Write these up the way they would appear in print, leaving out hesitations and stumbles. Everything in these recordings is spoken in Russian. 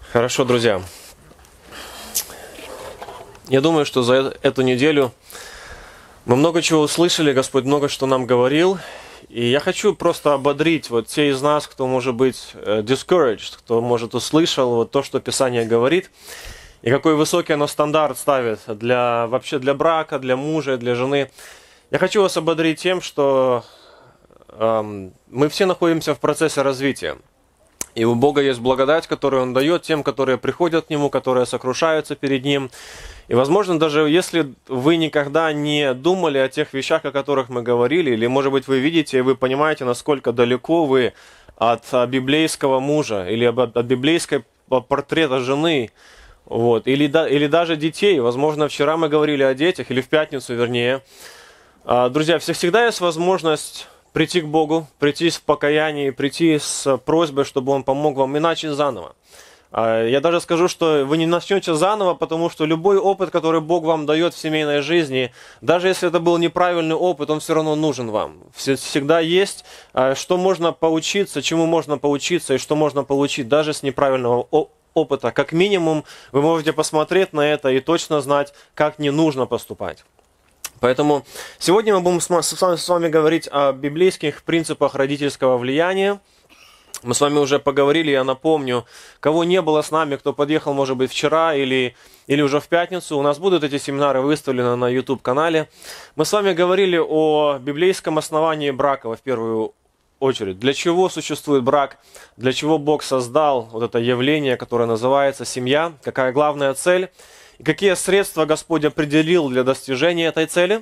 Хорошо, друзья. Я думаю, что за эту неделю мы много чего услышали, Господь много что нам говорил. И я хочу просто ободрить вот те из нас, кто может быть discouraged, кто, может, услышал вот то, что Писание говорит, и какой высокий оно стандарт ставит вообще для брака, для мужа, для жены. Я хочу вас ободрить тем, что мы все находимся в процессе развития. И у Бога есть благодать, которую Он дает тем, которые приходят к Нему, которые сокрушаются перед Ним. И, возможно, даже если вы никогда не думали о тех вещах, о которых мы говорили, или, может быть, вы видите и вы понимаете, насколько далеко вы от библейского мужа, или от библейского портрета жены, вот, или даже детей. Возможно, вчера мы говорили о детях, или в пятницу, вернее. Друзья, всегда есть возможность прийти к Богу, прийти в покаянии, прийти с просьбой, чтобы Он помог вам и начать заново. Я даже скажу, что вы не начнете заново, потому что любой опыт, который Бог вам дает в семейной жизни, даже если это был неправильный опыт, он все равно нужен вам. Всегда есть, что можно поучиться, чему можно поучиться и что можно получить даже с неправильного опыта. Как минимум, вы можете посмотреть на это и точно знать, как не нужно поступать. Поэтому сегодня мы будем с вами говорить о библейских принципах родительского влияния. Мы с вами уже поговорили, я напомню, кого не было с нами, кто подъехал, может быть, вчера или уже в пятницу. У нас будут эти семинары выставлены на YouTube-канале. Мы с вами говорили о библейском основании брака, в первую очередь. Для чего существует брак, для чего Бог создал вот это явление, которое называется семья, какая главная цель. И какие средства Господь определил для достижения этой цели?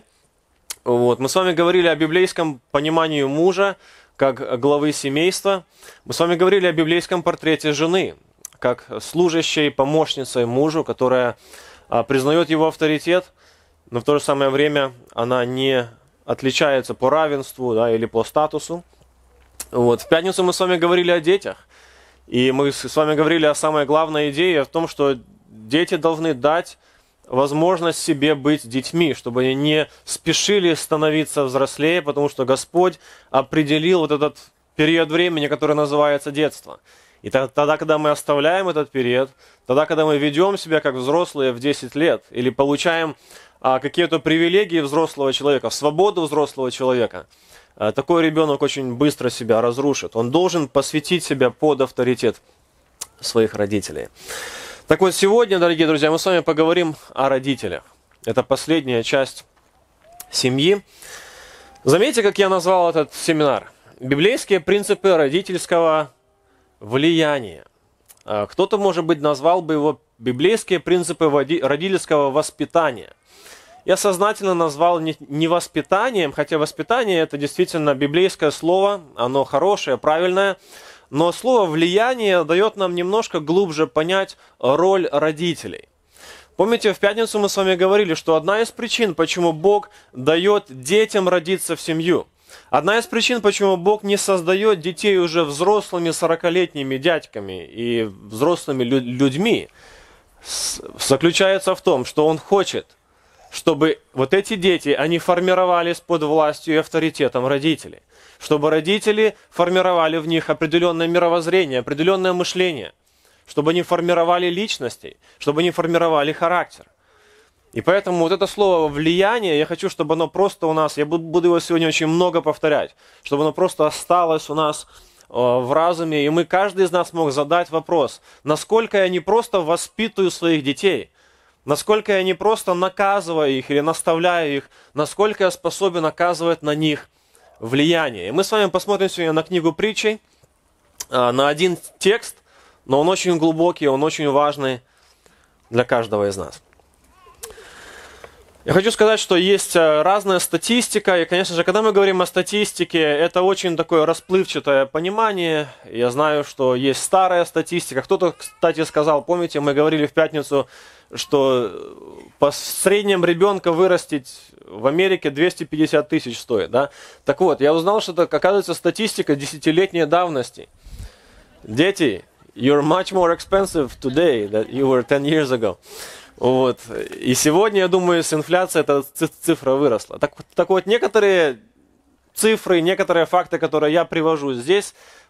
Вот. Мы с вами говорили о библейском понимании мужа, как главы семейства. Мы с вами говорили о библейском портрете жены, как служащей помощницей мужу, которая признает его авторитет, но в то же самое время она не отличается по равенству, или по статусу. Вот. В пятницу мы с вами говорили о детях. И мы с вами говорили о самой главной идее, о том, что дети должны дать возможность себе быть детьми, чтобы они не спешили становиться взрослее, потому что Господь определил вот этот период времени, который называется детство. И тогда, когда мы оставляем этот период, тогда, когда мы ведем себя как взрослые в 10 лет, или получаем какие-то привилегии взрослого человека, свободу взрослого человека, такой ребенок очень быстро себя разрушит. Он должен посвятить себя под авторитет своих родителей. Так вот, сегодня, дорогие друзья, мы с вами поговорим о родителях. Это последняя часть семьи. Заметьте, как я назвал этот семинар. Библейские принципы родительского влияния. Кто-то, может быть, назвал бы его библейские принципы родительского воспитания. Я сознательно назвал не воспитанием, хотя воспитание это действительно библейское слово, оно хорошее, правильное. Но слово «влияние» дает нам немножко глубже понять роль родителей. Помните, в пятницу мы с вами говорили, что одна из причин, почему Бог дает детям родиться в семью, одна из причин, почему Бог не создает детей уже взрослыми 40-летними дядьками и взрослыми людьми, заключается в том, что Он хочет, чтобы вот эти дети, они формировались под властью и авторитетом родителей. Чтобы родители формировали в них определенное мировоззрение, определенное мышление. Чтобы они формировали личностей, чтобы они формировали характер. И поэтому вот это слово «влияние», я хочу, чтобы оно просто у нас, я буду его сегодня очень много повторять, чтобы оно просто осталось у нас в разуме, и каждый из нас мог задать вопрос, насколько я не просто воспитываю своих детей, насколько я не просто наказываю их или наставляю их, насколько я способен оказывать на них влияние. И мы с вами посмотрим сегодня на книгу притчей, на один текст, но он очень глубокий, он очень важный для каждого из нас. Я хочу сказать, что есть разная статистика, и, конечно же, когда мы говорим о статистике, это очень такое расплывчатое понимание. Я знаю, что есть старая статистика. Кто-то, кстати, сказал, помните, мы говорили в пятницу, что по среднем ребенка вырастить в Америке 250 тысяч стоит. Да? Так вот, я узнал, что это, оказывается, статистика 10-летней давности. Дети, you're much more expensive today than you were 10 years ago. Вот. И сегодня, я думаю, с инфляцией эта цифра выросла. Так вот, некоторые цифры, некоторые факты, которые я привожу здесь,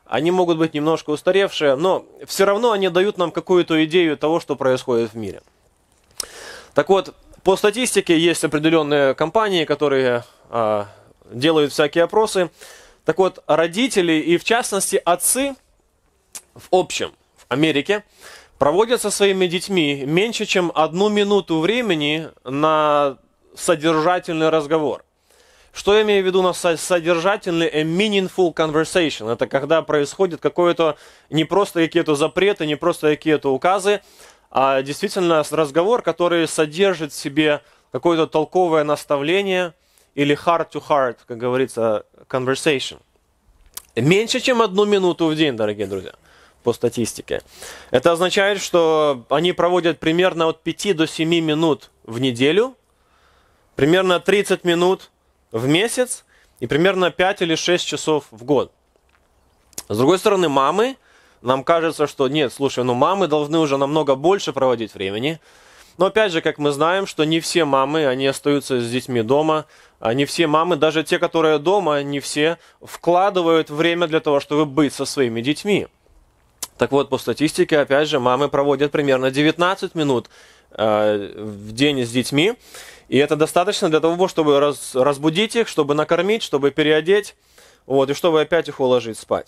они могут быть немножко устаревшие, но все равно они дают нам какую-то идею того, что происходит в мире. Так вот, по статистике есть определенные компании, которые делают всякие опросы. Так вот, родители и в частности отцы в общем в Америке проводят со своими детьми меньше, чем 1 минуту времени на содержательный разговор. Что я имею в виду на содержательный a meaningful conversation? Это когда происходит какое-то, не просто какие-то запреты, не просто какие-то указы, а действительно разговор, который содержит в себе какое-то толковое наставление или heart to heart, как говорится, conversation. Меньше, чем 1 минуту в день, дорогие друзья, по статистике. Это означает, что они проводят примерно от 5 до 7 минут в неделю, примерно 30 минут в месяц и примерно 5 или 6 часов в год. С другой стороны, мамы, нам кажется, что нет, слушай, мамы должны уже намного больше проводить времени. Но опять же, как мы знаем, что не все мамы, они остаются с детьми дома, не все мамы, даже те, которые дома, не все вкладывают время для того, чтобы быть со своими детьми. Так вот, по статистике, опять же, мамы проводят примерно 19 минут в день с детьми. И это достаточно для того, чтобы разбудить их, чтобы накормить, чтобы переодеть, и чтобы опять их уложить спать.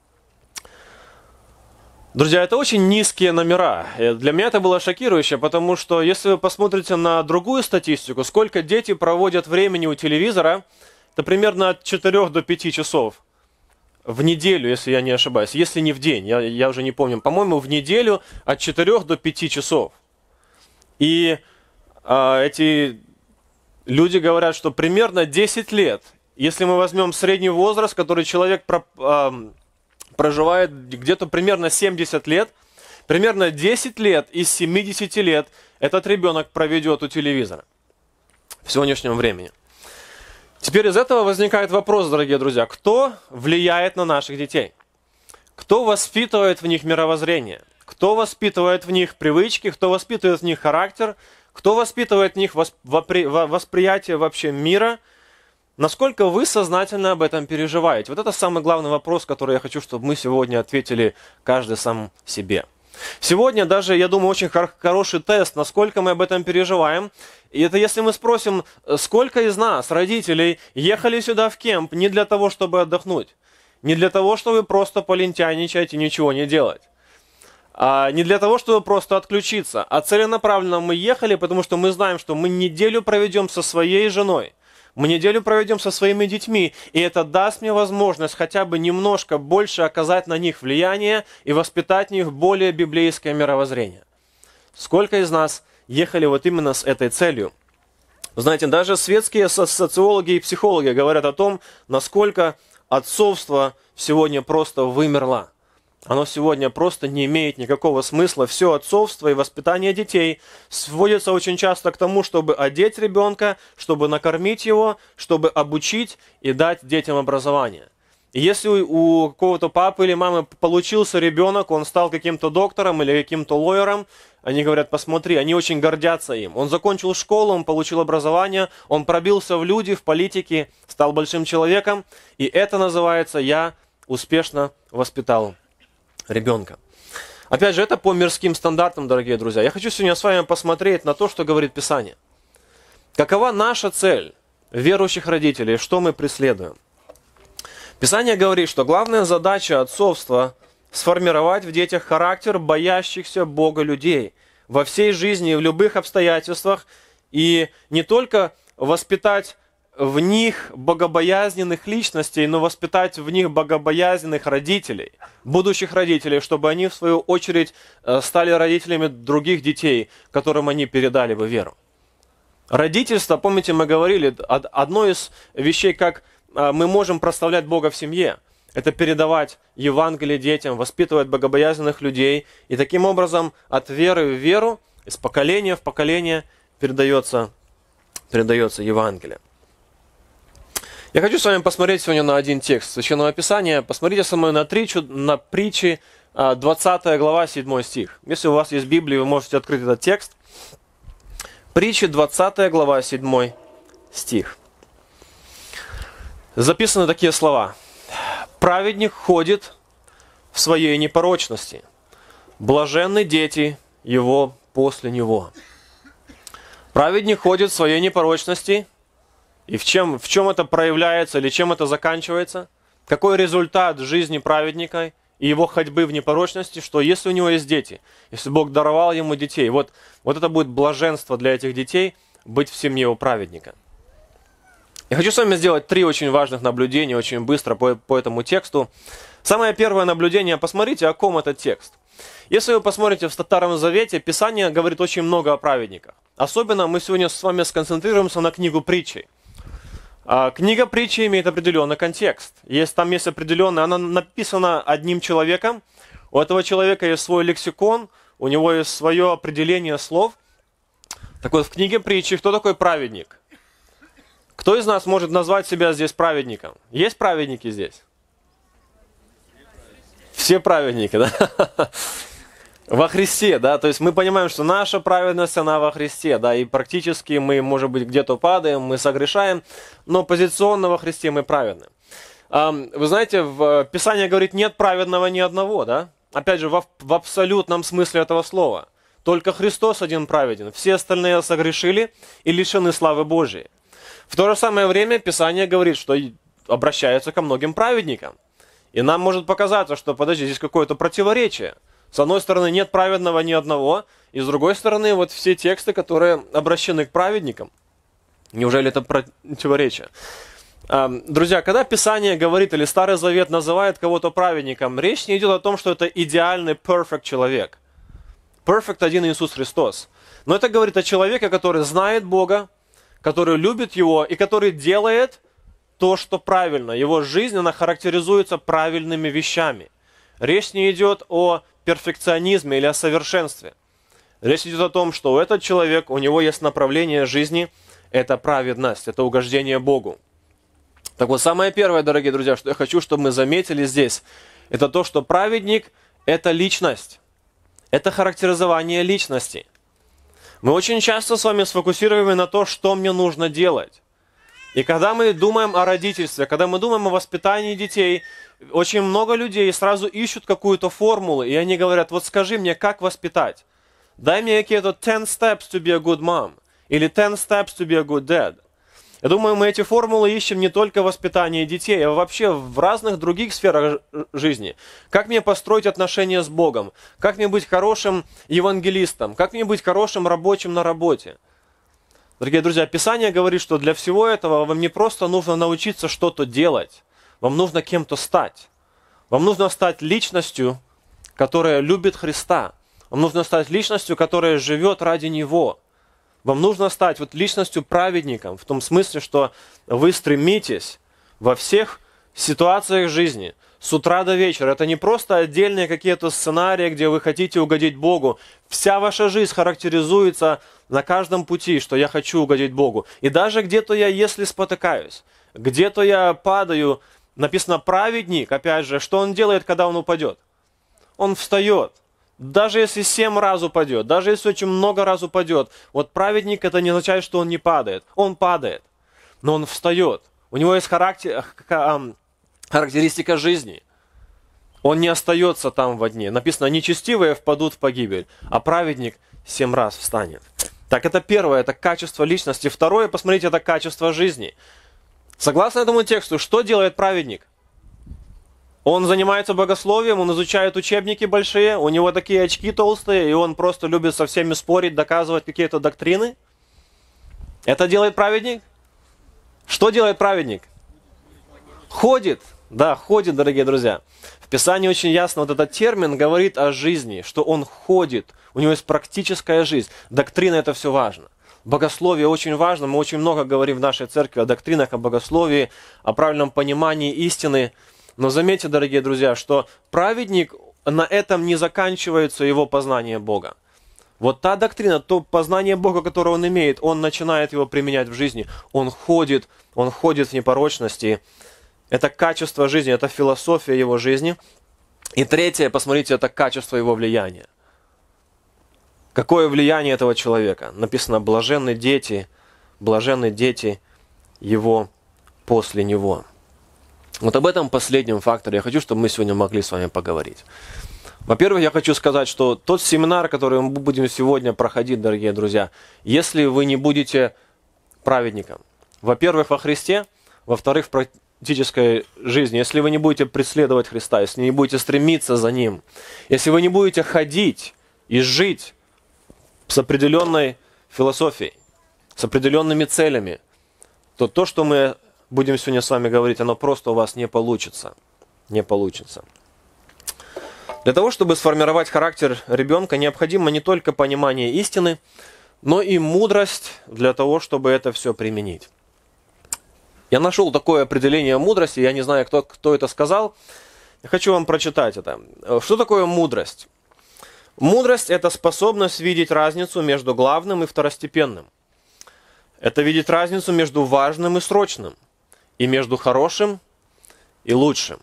Друзья, это очень низкие номера. Для меня это было шокирующе, потому что если вы посмотрите на другую статистику, сколько дети проводят времени у телевизора, это примерно от 4 до 5 часов в неделю, если я не ошибаюсь. Если не в день, я уже не помню. По-моему, в неделю от 4 до 5 часов. И эти люди говорят, что примерно 10 лет, если мы возьмем средний возраст, который человек проживает где-то примерно 70 лет, примерно 10 лет из 70 лет этот ребенок проведет у телевизора в сегодняшнем времени. Теперь из этого возникает вопрос, дорогие друзья, кто влияет на наших детей? Кто воспитывает в них мировоззрение? Кто воспитывает в них привычки? Кто воспитывает в них характер? Кто воспитывает в них восприятие вообще мира? Насколько вы сознательно об этом переживаете? Вот это самый главный вопрос, который я хочу, чтобы мы сегодня ответили каждый сам себе. Сегодня даже, я думаю, очень хороший тест, насколько мы об этом переживаем. И это если мы спросим, сколько из нас, родителей, ехали сюда в кемп не для того, чтобы отдохнуть, не для того, чтобы просто полентяничать и ничего не делать, не для того, чтобы просто отключиться, а целенаправленно мы ехали, потому что мы знаем, что мы неделю проведем со своей женой, мы неделю проведем со своими детьми, и это даст мне возможность хотя бы немножко больше оказать на них влияние и воспитать в них более библейское мировоззрение. Сколько из нас ехали вот именно с этой целью? Знаете, даже светские социологи и психологи говорят о том, насколько отцовство сегодня просто вымерло. Оно сегодня просто не имеет никакого смысла. Все отцовство и воспитание детей сводится очень часто к тому, чтобы одеть ребенка, чтобы накормить его, чтобы обучить и дать детям образование. И если у какого-то папы или мамы получился ребенок, он стал каким-то доктором или каким-то лоером, они говорят, посмотри, они очень гордятся им. Он закончил школу, он получил образование, он пробился в люди, в политике, стал большим человеком. И это называется «я успешно воспитал ребенка». Опять же, это по мирским стандартам, дорогие друзья. Я хочу сегодня с вами посмотреть на то, что говорит Писание. Какова наша цель верующих родителей, что мы преследуем? Писание говорит, что главная задача отцовства – сформировать в детях характер боящихся Бога людей во всей жизни и в любых обстоятельствах, и не только воспитать в них богобоязненных личностей, но воспитать в них богобоязненных родителей, будущих родителей, чтобы они, в свою очередь, стали родителями других детей, которым они передали бы веру. Родительство, помните, мы говорили, одно из вещей, как мы можем прославлять Бога в семье, это передавать Евангелие детям, воспитывать богобоязненных людей, и таким образом от веры в веру, из поколения в поколение передается Евангелие. Я хочу с вами посмотреть сегодня на один текст Священного Писания. Посмотрите со мной на притчи, 20 глава, 7 стих. Если у вас есть Библия, вы можете открыть этот текст. Притчи, 20 глава, 7 стих. Записаны такие слова. «Праведник ходит в своей непорочности. Блаженны дети его после него. Праведник ходит в своей непорочности. И в чем это проявляется или чем это заканчивается? Какой результат жизни праведника и его ходьбы в непорочности, что если у него есть дети, если Бог даровал ему детей, вот это будет блаженство для этих детей, быть в семье у праведника. Я хочу с вами сделать 3 очень важных наблюдения, очень быстро по этому тексту. Самое первое наблюдение, посмотрите, о ком этот текст. Если вы посмотрите в Старом Завете, Писание говорит очень много о праведниках. Особенно мы сегодня с вами сконцентрируемся на книгу Притчей. Книга Притчи имеет определенный контекст. Там есть определенная, она написана одним человеком. У этого человека есть свой лексикон, у него есть свое определение слов. Так вот, в книге Притчи кто такой праведник? Кто из нас может назвать себя здесь праведником? Есть праведники здесь? Все праведники, да? Во Христе, да, то есть мы понимаем, что наша праведность, она во Христе, да, и практически мы, может быть, где-то падаем, мы согрешаем, но позиционно во Христе мы праведны. Вы знаете, в Писании говорит, нет праведного ни одного, да, опять же, в абсолютном смысле этого слова. Только Христос один праведен, все остальные согрешили и лишены славы Божией. В то же самое время Писание говорит, что обращается ко многим праведникам. И нам может показаться, что, подожди, здесь какое-то противоречие. С одной стороны, нет праведного ни одного, и с другой стороны, вот все тексты, которые обращены к праведникам. Неужели это противоречие? Друзья, когда Писание говорит, или Старый Завет называет кого-то праведником, речь не идет о том, что это идеальный, perfect человек. Perfect один Иисус Христос. Но это говорит о человеке, который знает Бога, который любит Его, и который делает то, что правильно. Его жизнь, она характеризуется правильными вещами. Речь не идет о перфекционизме или о совершенстве. Речь идет о том, что этот человек, у него есть направление жизни, это праведность, это угождение Богу. Так вот, самое первое, дорогие друзья, что я хочу, чтобы мы заметили здесь, это то, что праведник – это личность. Это характеризование личности. Мы очень часто с вами сфокусируемы на то, что мне нужно делать. И когда мы думаем о родительстве, когда мы думаем о воспитании детей, очень много людей сразу ищут какую-то формулу, и они говорят, вот скажи мне, как воспитать? Дай мне какие-то 10 steps to be a good mom, или 10 steps to be a good dad. Я думаю, мы эти формулы ищем не только в воспитании детей, а вообще в разных других сферах жизни. Как мне построить отношения с Богом? Как мне быть хорошим евангелистом? Как мне быть хорошим рабочим на работе? Дорогие друзья, Писание говорит, что для всего этого вам не просто нужно научиться что-то делать, вам нужно кем-то стать. Вам нужно стать личностью, которая любит Христа. Вам нужно стать личностью, которая живет ради Него. Вам нужно стать личностью праведником, в том смысле, что вы стремитесь во всех ситуациях жизни, с утра до вечера. Это не просто отдельные какие-то сценарии, где вы хотите угодить Богу. Вся ваша жизнь характеризуется на каждом пути, что я хочу угодить Богу. И даже где-то я, если спотыкаюсь, где-то я падаю, написано праведник, опять же, что он делает, когда он упадет? Он встает. Даже если 7 раз упадет, даже если очень много раз упадет, вот праведник, это не означает, что он не падает. Он падает, но он встает. У него есть характеристика жизни. Он не остается там во дне. Написано, нечестивые впадут в погибель, а праведник 7 раз встанет. Так, это первое, это качество личности. Второе, посмотрите, это качество жизни. Согласно этому тексту, что делает праведник? Он занимается богословием, он изучает учебники большие, у него такие очки толстые, и он просто любит со всеми спорить, доказывать какие-то доктрины. Это делает праведник? Что делает праведник? Ходит. Да, ходит, дорогие друзья. В Писании очень ясно вот этот термин говорит о жизни, что он ходит, у него есть практическая жизнь. Доктрина – это все важно. Богословие очень важно, мы очень много говорим в нашей церкви о доктринах, о богословии, о правильном понимании истины. Но заметьте, дорогие друзья, что праведник, на этом не заканчивается его познание Бога. Вот та доктрина, то познание Бога, которое он имеет, он начинает его применять в жизни. Он ходит в непорочности. Это качество жизни, это философия его жизни. И третье, посмотрите, это качество его влияния. Какое влияние этого человека? Написано, блаженны дети его после него. Вот об этом последнем факторе я хочу, чтобы мы сегодня могли с вами поговорить. Во-первых, я хочу сказать, что тот семинар, который мы будем сегодня проходить, дорогие друзья, если вы не будете праведником, во-первых, во Христе, во-вторых, в практической жизни, если вы не будете преследовать Христа, если не будете стремиться за Ним, если вы не будете ходить и жить с определенной философией, с определенными целями, то то, что мы будем сегодня с вами говорить, оно просто у вас не получится. Не получится. Для того, чтобы сформировать характер ребенка, необходимо не только понимание истины, но и мудрость для того, чтобы это все применить. Я нашел такое определение мудрости, я не знаю, кто это сказал. Я хочу вам прочитать это. Что такое мудрость? Мудрость – это способность видеть разницу между главным и второстепенным. Это видеть разницу между важным и срочным, и между хорошим и лучшим.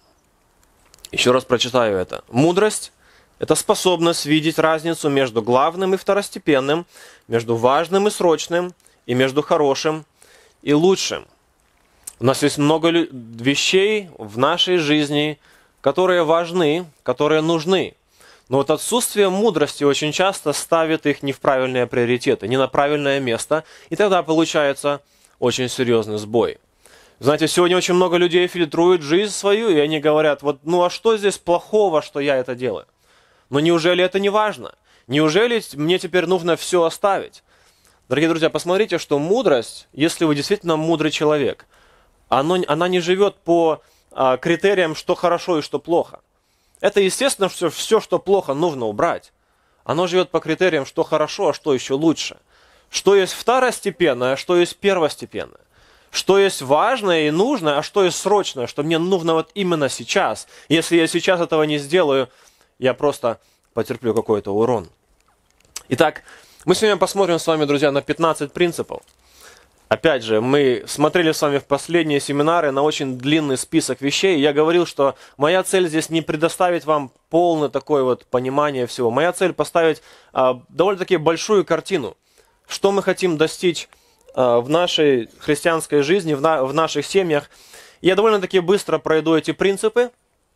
Еще раз прочитаю это. Мудрость – это способность видеть разницу между главным и второстепенным, между важным и срочным, и между хорошим и лучшим. У нас есть много вещей в нашей жизни, которые важны, которые нужны. Но вот отсутствие мудрости очень часто ставит их не в правильные приоритеты, не на правильное место, и тогда получается очень серьезный сбой. Знаете, сегодня очень много людей фильтруют жизнь свою, и они говорят, вот, ну а что здесь плохого, что я это делаю? Но неужели это не важно? Неужели мне теперь нужно все оставить? Дорогие друзья, посмотрите, что мудрость, если вы действительно мудрый человек, она не живет по критериям, что хорошо и что плохо. Это естественно, что все, что плохо, нужно убрать. Оно живет по критериям, что хорошо, а что еще лучше. Что есть второстепенное, а что есть первостепенное. Что есть важное и нужное, а что есть срочное, что мне нужно вот именно сейчас. Если я сейчас этого не сделаю, я просто потерплю какой-то урон. Итак, мы сегодня посмотрим с вами, друзья, на 15 принципов. Опять же, мы смотрели с вами в последние семинары на очень длинный список вещей. Я говорил, что моя цель здесь не предоставить вам полное такое вот понимание всего. Моя цель поставить довольно-таки большую картину. Что мы хотим достичь в нашей христианской жизни, в наших семьях. Я довольно-таки быстро пройду эти принципы,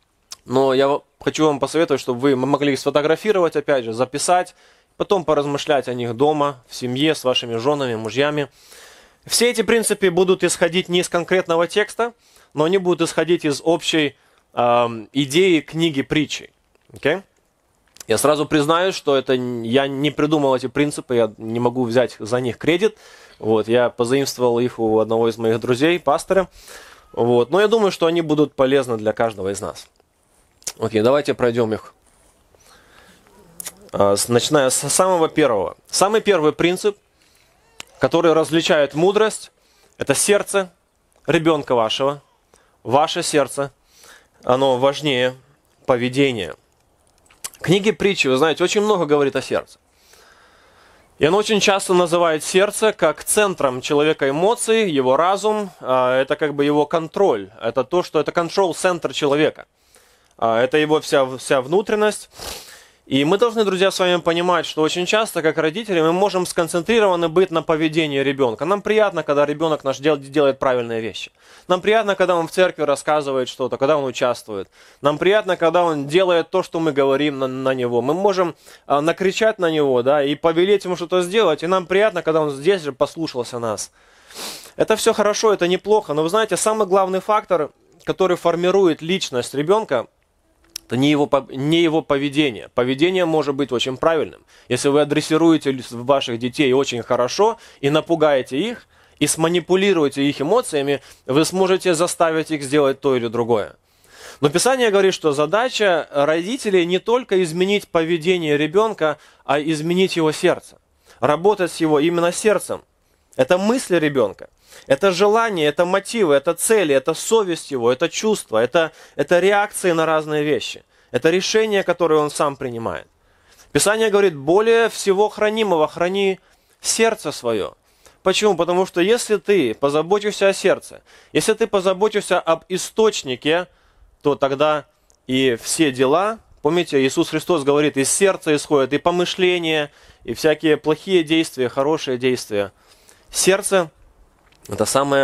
но я хочу вам посоветовать, чтобы вы могли их сфотографировать, опять же, записать, потом поразмышлять о них дома, в семье, с вашими женами, мужьями. Все эти принципы будут исходить не из конкретного текста, но они будут исходить из общей идеи книги притчи. Okay? Я сразу признаюсь, что я не придумал эти принципы, я не могу взять за них кредит. Вот, я позаимствовал их у одного из моих друзей, пастора. Вот, но я думаю, что они будут полезны для каждого из нас. Окей, давайте пройдем их. Начиная с самого первого. Самый первый принцип, который различает мудрость, это сердце ребенка вашего. Ваше сердце, оно важнее поведения. Книги притчи, вы знаете, очень много говорит о сердце. И оно очень часто называет сердце как центром человека эмоций, его разум, это как бы его контроль, это то, что это контрол-центр человека. Это его вся внутренность. И мы должны, друзья, с вами понимать, что очень часто, как родители, мы можем сконцентрированы быть на поведении ребенка. Нам приятно, когда ребенок наш делает правильные вещи. Нам приятно, когда он в церкви рассказывает что-то, когда он участвует. Нам приятно, когда он делает то, что мы говорим на него. Мы можем накричать на него, да, и повелеть ему что-то сделать. И нам приятно, когда он здесь же послушался нас. Это все хорошо, это неплохо. Но вы знаете, самый главный фактор, который формирует личность ребенка, это не его поведение. Поведение может быть очень правильным. Если вы адресируете ваших детей очень хорошо и напугаете их, и сманипулируете их эмоциями, вы сможете заставить их сделать то или другое. Но Писание говорит, что задача родителей не только изменить поведение ребенка, а изменить его сердце. Работать с его именно сердцем. Это мысли ребенка. Это желание, это мотивы, это цели, это совесть его, это чувства, это реакции на разные вещи. Это решения, которые он сам принимает. Писание говорит, более всего хранимого храни сердце свое. Почему? Потому что если ты позаботишься о сердце, если ты позаботишься об источнике, то тогда и все дела, помните, Иисус Христос говорит, из сердца исходят и помышления, и всякие плохие действия, хорошие действия. Сердце – это самое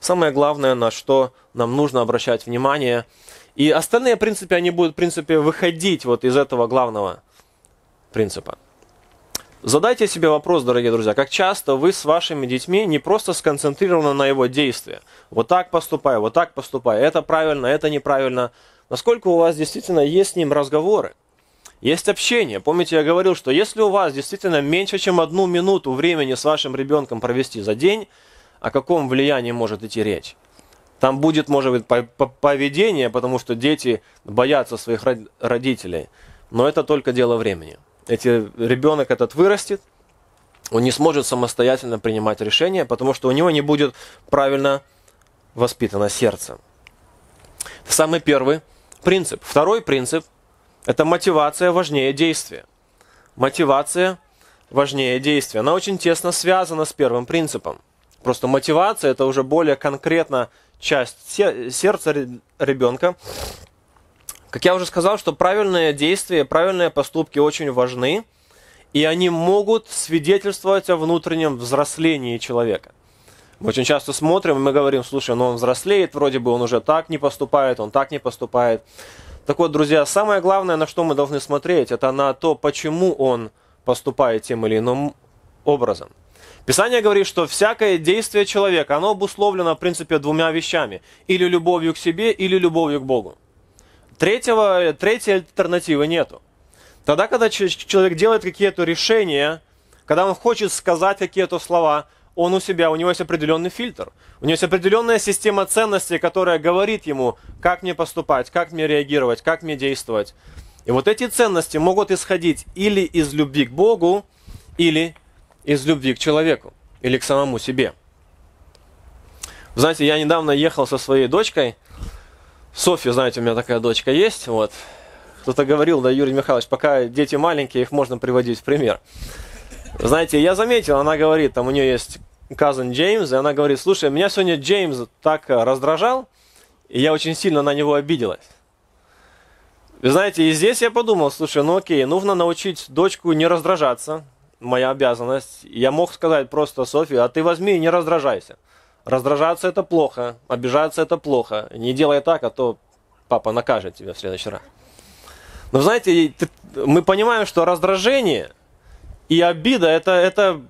самое главное, на что нам нужно обращать внимание. И остальные принципы, они будут, в принципе, выходить вот из этого главного принципа. Задайте себе вопрос, дорогие друзья, как часто вы с вашими детьми не просто сконцентрированы на его действия. Вот так поступай, это правильно, это неправильно. Насколько у вас действительно есть с ним разговоры, есть общение. Помните, я говорил, что если у вас действительно меньше, чем 1 минуту времени с вашим ребенком провести за день, о каком влиянии может идти речь? Там будет, может быть, поведение, потому что дети боятся своих родителей. Но это только дело времени. Ребенок этот вырастет, он не сможет самостоятельно принимать решения, потому что у него не будет правильно воспитано сердце. Это самый первый принцип. Второй принцип – это мотивация важнее действия. Мотивация важнее действия. Она очень тесно связана с первым принципом. Просто мотивация – это уже более конкретно часть сердца ребенка. Как я уже сказал, что правильные действия, правильные поступки очень важны, и они могут свидетельствовать о внутреннем взрослении человека. Мы очень часто смотрим, и мы говорим, слушай, он взрослеет, вроде бы он уже так не поступает, он так не поступает. Так вот, друзья, самое главное, на что мы должны смотреть, это на то, почему он поступает тем или иным образом. Писание говорит, что всякое действие человека, оно обусловлено, в принципе, 2 вещами. Или любовью к себе, или любовью к Богу. Третьей альтернативы нету. Тогда, когда человек делает какие-то решения, когда он хочет сказать какие-то слова, у него есть определенный фильтр. У него есть определенная система ценностей, которая говорит ему, как мне поступать, как мне реагировать, как мне действовать. И вот эти ценности могут исходить или из любви к Богу, или из любви к человеку, или к самому себе. Вы знаете, я недавно ехал со своей дочкой, Софья, знаете, у меня такая дочка есть, вот. Кто-то говорил, да, Юрий Михайлович, пока дети маленькие, их можно приводить в пример. Знаете, я заметил, она говорит, там у нее есть cousin Джеймс, и она говорит, слушай, меня сегодня Джеймс так раздражал, и я очень сильно на него обиделась. Вы знаете, и здесь я подумал, слушай, ну окей, нужно научить дочку не раздражаться, моя обязанность. Я мог сказать просто, Софья, а ты возьми и не раздражайся. Раздражаться это плохо, обижаться это плохо. Не делай так, а то папа накажет тебя в следующий раз. Но знаете, мы понимаем, что раздражение и обида это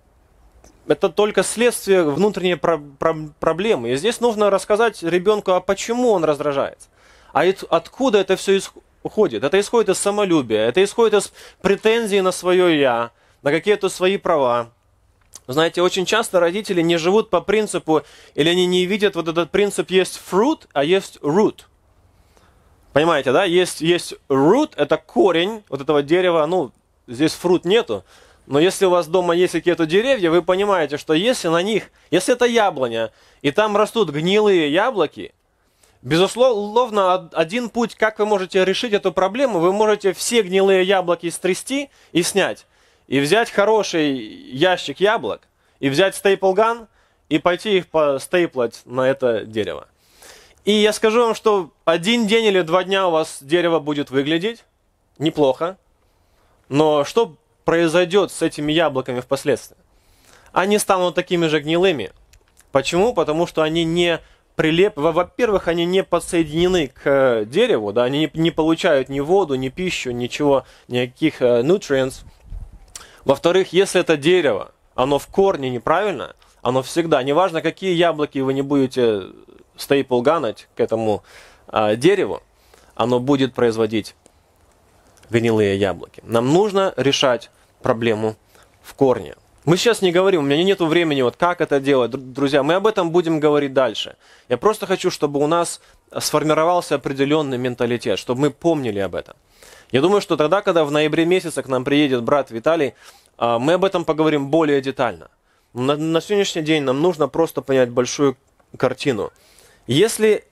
только следствие внутренней проблемы. И здесь нужно рассказать ребенку, а почему он раздражается. А откуда это все исходит? Это исходит из самолюбия, это исходит из претензий на свое «я», на какие-то свои права. Знаете, очень часто родители не живут по принципу, или они не видят вот этот принцип, есть fruit, а есть root. Понимаете, да? Есть root, это корень вот этого дерева, ну, здесь fruit нету, но если у вас дома есть какие-то деревья, вы понимаете, что если на них, если это яблоня, и там растут гнилые яблоки, безусловно, один путь, как вы можете решить эту проблему, вы можете все гнилые яблоки стрясти и снять. И взять хороший ящик яблок, и взять стейпл-ган, и пойти их постейплать на это дерево. И я скажу вам, что 1 день или 2 дня у вас дерево будет выглядеть неплохо, но что произойдет с этими яблоками впоследствии? Они станут такими же гнилыми. Почему? Потому что они не во-первых, они не подсоединены к дереву, да, они не получают ни воду, ни пищу, ничего, никаких nutrients. Во-вторых, если это дерево, оно в корне неправильно, оно всегда, неважно, какие яблоки вы не будете стейпл-ганать к этому дереву, оно будет производить гнилые яблоки. Нам нужно решать проблему в корне. Мы сейчас не говорим, у меня нет времени, вот как это делать, друзья, мы об этом будем говорить дальше. Я просто хочу, чтобы у нас сформировался определенный менталитет, чтобы мы помнили об этом. Я думаю, что тогда, когда в ноябре месяце к нам приедет брат Виталий, мы об этом поговорим более детально. На сегодняшний день нам нужно просто понять большую картину. Если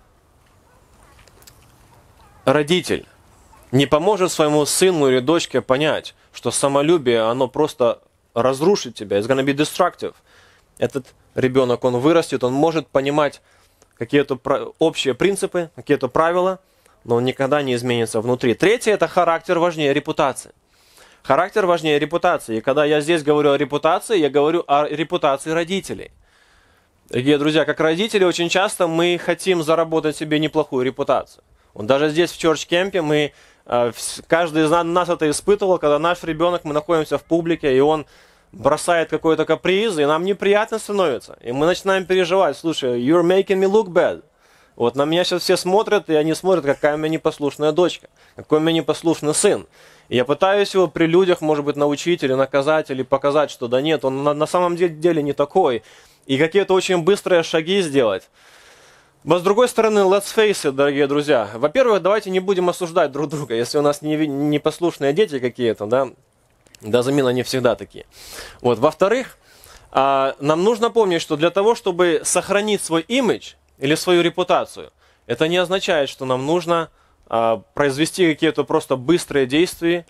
родитель не поможет своему сыну или дочке понять, что самолюбие, оно просто разрушит тебя, it's gonna be destructive, этот ребенок, он вырастет, он может понимать какие-то общие принципы, какие-то правила, но он никогда не изменится внутри. Третье – это характер важнее репутации. Характер важнее репутации. И когда я здесь говорю о репутации, я говорю о репутации родителей. Дорогие друзья, как родители, очень часто мы хотим заработать себе неплохую репутацию. Вот даже здесь, в Church-кемпе, каждый из нас это испытывал, когда наш ребенок, мы находимся в публике, и он бросает какой-то каприз, и нам неприятно становится. И мы начинаем переживать: слушай, you're making me look bad. Вот на меня сейчас все смотрят, и они смотрят, какая у меня непослушная дочка, какой у меня непослушный сын. И я пытаюсь его при людях, может быть, научить или наказать, или показать, что да нет, он на самом деле не такой. И какие-то очень быстрые шаги сделать. Но с другой стороны, let's face it, дорогие друзья. Во-первых, давайте не будем осуждать друг друга, если у нас непослушные дети какие-то, да. Да, замена не всегда такие. Вот. Во-вторых, нам нужно помнить, что для того, чтобы сохранить свой имидж или свою репутацию, это не означает, что нам нужно произвести какие-то просто быстрые действия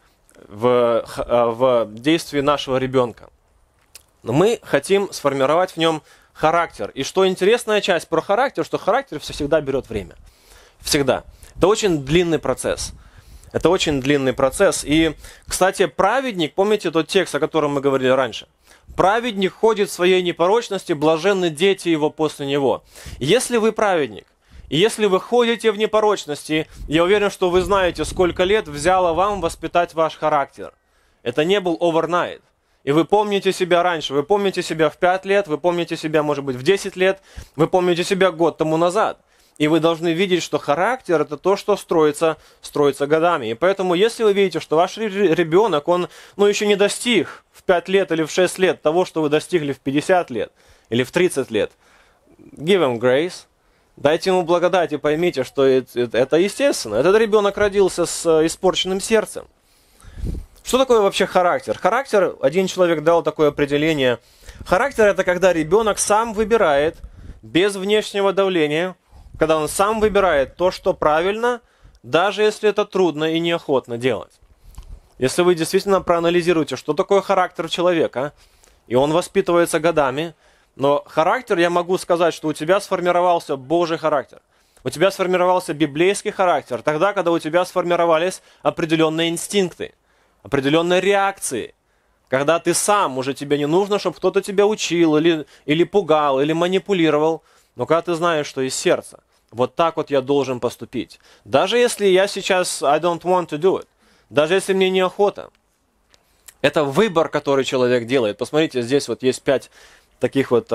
в действии нашего ребенка. Но мы хотим сформировать в нем характер. И что интересная часть про характер, что характер всегда берет время. Всегда. Это очень длинный процесс. Это очень длинный процесс. И, кстати, праведник, помните тот текст, о котором мы говорили раньше? Праведник ходит в своей непорочности, блаженны дети его после него. Если вы праведник, и если вы ходите в непорочности, я уверен, что вы знаете, сколько лет взяло вам воспитать ваш характер. Это не был overnight. И вы помните себя раньше, вы помните себя в 5 лет, вы помните себя, может быть, в 10 лет, вы помните себя год тому назад. И вы должны видеть, что характер – это то, что строится годами. И поэтому, если вы видите, что ваш ребенок, он еще не достиг в 5 лет или в 6 лет того, что вы достигли в 50 лет или в 30 лет, give him grace, дайте ему благодать и поймите, что это естественно. Этот ребенок родился с испорченным сердцем. Что такое вообще характер? Характер, один человек дал такое определение. Характер – это когда ребенок сам выбирает, без внешнего давления, когда он сам выбирает то, что правильно, даже если это трудно и неохотно делать. Если вы действительно проанализируете, что такое характер человека, и он воспитывается годами, но характер, я могу сказать, что у тебя сформировался Божий характер. У тебя сформировался библейский характер, тогда, когда у тебя сформировались определенные инстинкты, определенные реакции. Когда ты сам, уже тебе не нужно, чтобы кто-то тебя учил, или пугал, или манипулировал, но когда ты знаешь, что из сердца, вот так вот я должен поступить. Даже если я сейчас, I don't want to do it, даже если мне неохота. Это выбор, который человек делает. Посмотрите, здесь вот есть 5 таких вот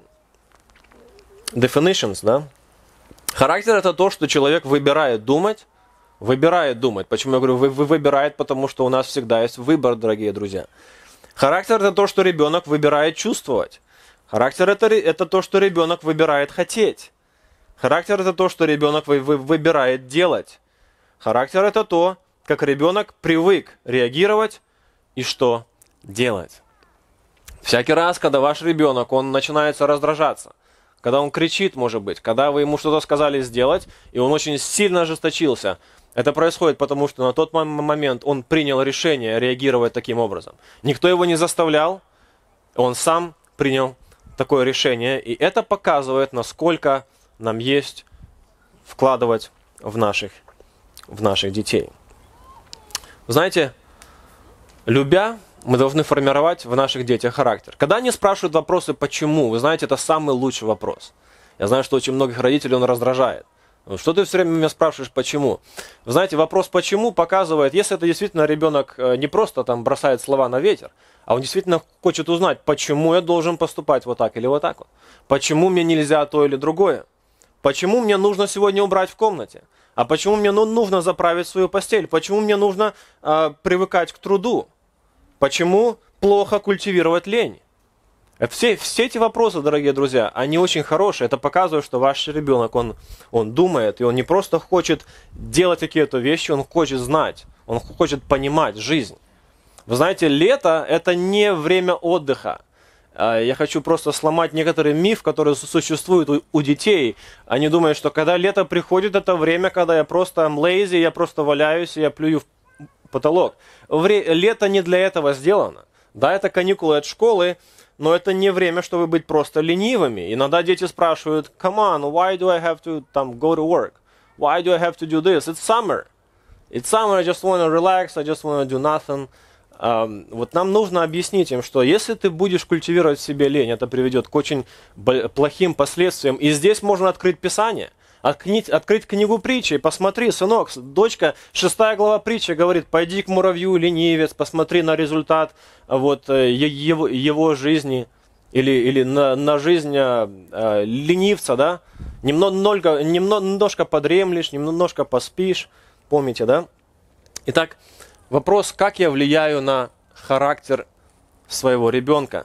definitions, да? Характер – это то, что человек выбирает думать. Почему я говорю выбирает? Потому что у нас всегда есть выбор, дорогие друзья. Характер – это то, что ребенок выбирает чувствовать. Характер – это то, что ребенок выбирает хотеть. Характер – это то, что ребенок выбирает делать. Характер – это то, как ребенок привык реагировать и что делать. Всякий раз, когда ваш ребенок, он начинается раздражаться, когда он кричит, может быть, когда вы ему что-то сказали сделать, и он очень сильно ожесточился, это происходит потому, что на тот момент он принял решение реагировать таким образом. Никто его не заставлял, он сам принял такое решение, и это показывает, насколько нам есть вкладывать в наших детей. Вы знаете, любя, мы должны формировать в наших детях характер. Когда они спрашивают вопросы «почему?», вы знаете, это самый лучший вопрос. Я знаю, что очень многих родителей он раздражает. Что ты все время меня спрашиваешь «почему?». Вы знаете, вопрос «почему?» показывает, если это действительно ребенок не просто там бросает слова на ветер, а он действительно хочет узнать, почему я должен поступать вот так или вот так вот. Почему мне нельзя то или другое? Почему мне нужно сегодня убрать в комнате? А почему мне нужно заправить свою постель? Почему мне нужно привыкать к труду? Почему плохо культивировать лень? Все эти вопросы, дорогие друзья, они очень хорошие. Это показывает, что ваш ребенок, он думает, и он не просто хочет делать какие-то вещи, он хочет знать, он хочет понимать жизнь. Вы знаете, лето – это не время отдыха. Я хочу просто сломать некоторый миф, который существует у детей. Они думают, что когда лето приходит, это время, когда я просто lazy, я просто валяюсь, и я плюю в потолок. Лето не для этого сделано. Да, это каникулы от школы, но это не время, чтобы быть просто ленивыми. Иногда дети спрашивают, come on, why do I have to go to work? Why do I have to do this? It's summer. It's summer, I just want to relax, I just want to do nothing. вот нам нужно объяснить им, что если ты будешь культивировать в себе лень, это приведет к очень плохим последствиям. И здесь можно открыть Писание, открыть книгу притчи. Посмотри, сынок, дочка, 6 глава притчи говорит: пойди к муравью, ленивец, посмотри на результат вот, его жизни. Или на жизнь ленивца, да? Немножко подремлешь, немножко поспишь. Помните, да? Итак, вопрос, как я влияю на характер своего ребенка.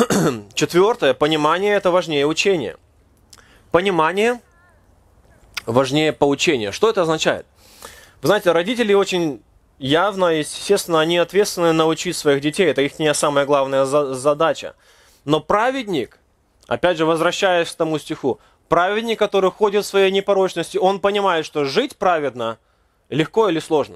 4. Понимание – это важнее учения. Понимание важнее поучения. Что это означает? Вы знаете, родители очень явно, естественно, они ответственны научить своих детей. Это их не самая главная задача. Но праведник, опять же, возвращаясь к тому стиху, праведник, который ходит в своей непорочности, он понимает, что жить праведно легко или сложно?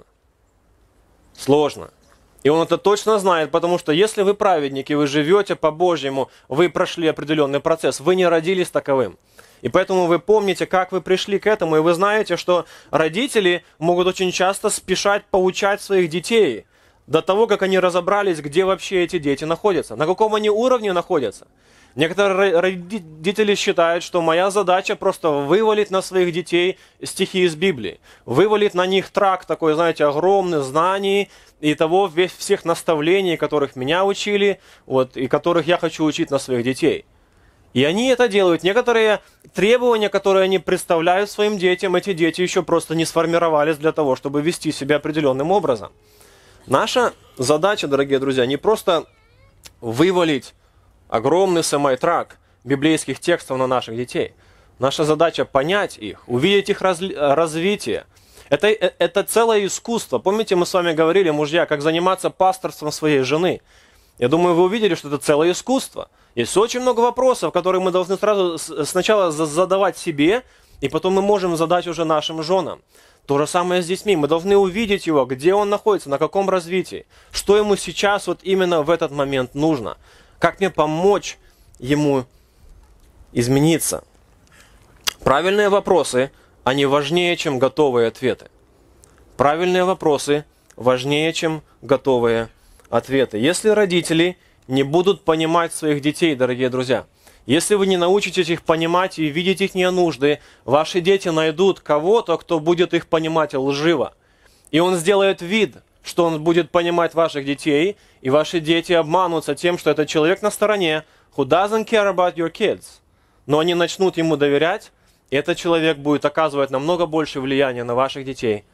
Сложно. И он это точно знает, потому что если вы праведник и вы живете по-божьему, вы прошли определенный процесс, вы не родились таковым. И поэтому вы помните, как вы пришли к этому, и вы знаете, что родители могут очень часто спешать поучать своих детей до того, как они разобрались, где вообще эти дети находятся, на каком они уровне находятся. Некоторые родители считают, что моя задача просто вывалить на своих детей стихи из Библии, вывалить на них тракт такой, знаете, огромный знаний и того всех наставлений, которых меня учили, вот, и которых я хочу учить на своих детей. И они это делают. Некоторые требования, которые они представляют своим детям, эти дети еще просто не сформировались для того, чтобы вести себя определенным образом. Наша задача, дорогие друзья, не просто вывалить огромный самайтрак библейских текстов на наших детей. Наша задача понять их, увидеть их развитие. Это целое искусство. Помните, мы с вами говорили, мужья, как заниматься пасторством своей жены. Я думаю, вы увидели, что это целое искусство. Есть очень много вопросов, которые мы должны сначала задавать себе, и потом мы можем задать уже нашим женам. То же самое с детьми. Мы должны увидеть его, где он находится, на каком развитии, что ему сейчас вот именно в этот момент нужно, как мне помочь ему измениться. Правильные вопросы, они важнее, чем готовые ответы. Правильные вопросы важнее, чем готовые ответы. Если родители не будут понимать своих детей, дорогие друзья, если вы не научитесь их понимать и видеть их нужды, ваши дети найдут кого-то, кто будет их понимать лживо. И он сделает вид, что он будет понимать ваших детей, и ваши дети обманутся тем, что этот человек на стороне, who doesn't care about your kids. Но они начнут ему доверять, и этот человек будет оказывать намного больше влияния на ваших детей,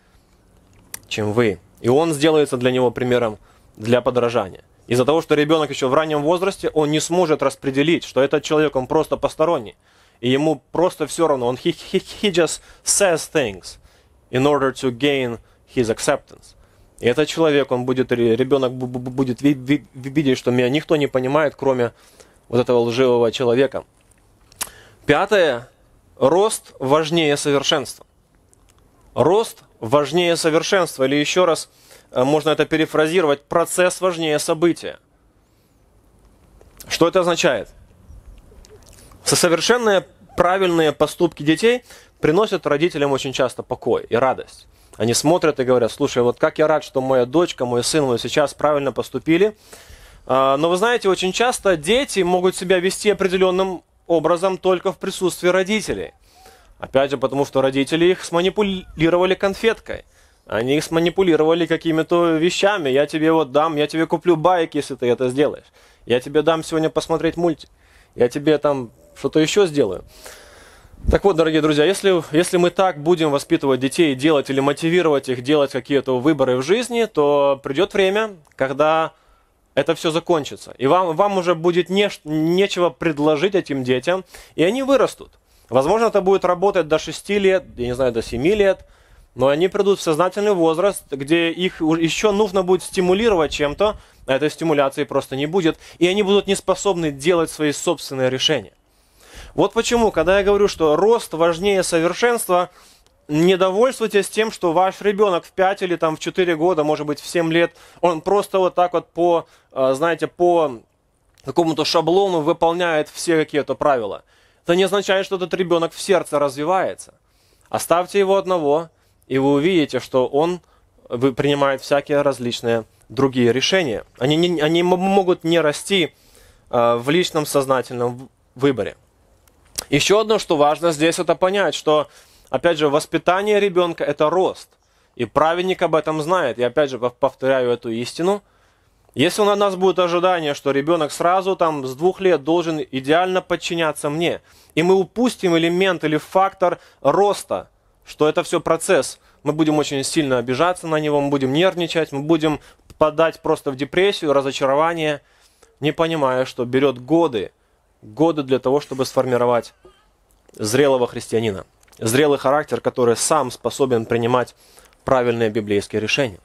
чем вы. И он сделается для него примером для подражания. Из-за того, что ребенок еще в раннем возрасте, он не сможет распределить, что этот человек, он просто посторонний. И ему просто все равно. He just says things in order to gain his acceptance. И этот человек, ребенок будет видеть, что меня никто не понимает, кроме вот этого лживого человека. 5. Рост важнее совершенства. Рост важнее совершенства. Или еще раз, можно это перефразировать, процесс важнее события. Что это означает? Совершенные правильные поступки детей приносят родителям очень часто покой и радость. Они смотрят и говорят: слушай, вот как я рад, что моя дочка, мой сын вот сейчас правильно поступили. Но вы знаете, очень часто дети могут себя вести определенным образом только в присутствии родителей. Опять же, потому что родители их сманипулировали конфеткой. Они их сманипулировали какими-то вещами. Я тебе вот дам, я тебе куплю байк, если ты это сделаешь. Я тебе дам сегодня посмотреть мультик. Я тебе там что-то еще сделаю. Так вот, дорогие друзья, если мы так будем воспитывать детей, делать или мотивировать их делать какие-то выборы в жизни, то придет время, когда это все закончится. И вам уже будет нечего предложить этим детям, и они вырастут. Возможно, это будет работать до 6 лет, я не знаю, до 7 лет, но они придут в сознательный возраст, где их еще нужно будет стимулировать чем-то, а этой стимуляции просто не будет, и они будут не способны делать свои собственные решения. Вот почему, когда я говорю, что рост важнее совершенства, не довольствуйтесь тем, что ваш ребенок в 5 или там, в 4 года, может быть, в 7 лет, он просто вот так вот по какому-то шаблону выполняет все какие-то правила. Это не означает, что этот ребенок в сердце развивается. Оставьте его одного, и вы увидите, что он принимает всякие различные другие решения. Они могут не расти в личном сознательном выборе. Еще одно, что важно здесь, это понять, что, опять же, воспитание ребенка – это рост. И праведник об этом знает. И опять же, повторяю эту истину. Если у нас будет ожидание, что ребенок сразу с 2 лет должен идеально подчиняться мне, и мы упустим элемент или фактор роста, что это все процесс, мы будем очень сильно обижаться на него, мы будем нервничать, мы будем подать просто в депрессию, разочарование, не понимая, что берет годы для того, чтобы сформировать зрелого христианина, зрелый характер, который сам способен принимать правильные библейские решения.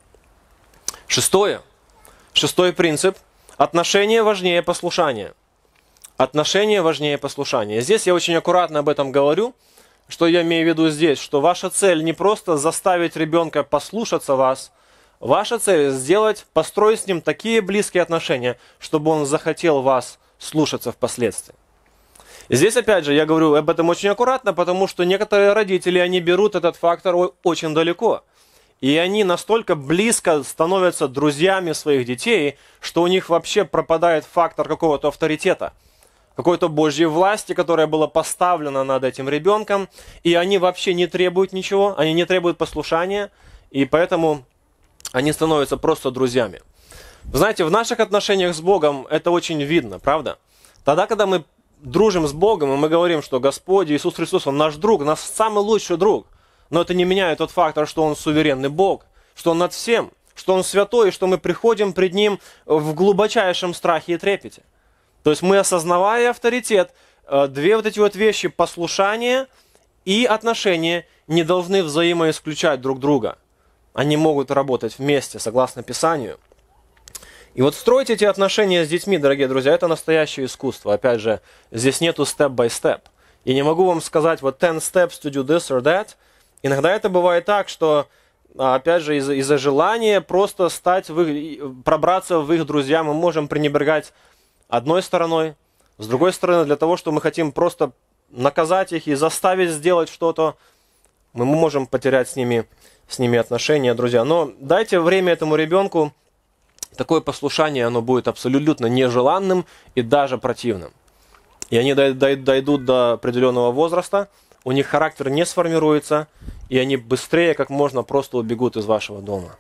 Шестой принцип. Отношение важнее послушания. Отношение важнее послушания. Здесь я очень аккуратно об этом говорю. Что я имею в виду здесь? Что ваша цель не просто заставить ребенка послушаться вас. Ваша цель построить с ним такие близкие отношения, чтобы он захотел вас слушаться впоследствии. И здесь опять же я говорю об этом очень аккуратно, потому что некоторые родители, они берут этот фактор очень далеко. И они настолько близко становятся друзьями своих детей, что у них вообще пропадает фактор какого-то авторитета, какой-то Божьей власти, которая была поставлена над этим ребенком, и они вообще не требуют ничего, они не требуют послушания, и поэтому они становятся просто друзьями. Вы знаете, в наших отношениях с Богом это очень видно, правда? Тогда, когда мы дружим с Богом, и мы говорим, что Господь Иисус Христос, Он наш друг, наш самый лучший друг, но это не меняет тот фактор, что Он суверенный Бог, что Он над всем, что Он святой, и что мы приходим пред Ним в глубочайшем страхе и трепете. То есть мы, осознавая авторитет, две вот эти вот вещи, послушание и отношения, не должны взаимоисключать друг друга. Они могут работать вместе, согласно Писанию. И вот строить эти отношения с детьми, дорогие друзья, это настоящее искусство. Опять же, здесь нету step-by-step. Я не могу вам сказать, вот 10 steps to do this or that. Иногда это бывает так, что, опять же, из-за желания просто пробраться в их друзья, мы можем пренебрегать одной стороной, с другой стороны, для того, что мы хотим просто наказать их и заставить сделать что-то, мы можем потерять с ними отношения, друзья. Но дайте время этому ребенку, такое послушание, оно будет абсолютно нежеланным и даже противным. И они дойдут до определенного возраста, у них характер не сформируется, и они быстрее, как можно, просто убегут из вашего дома.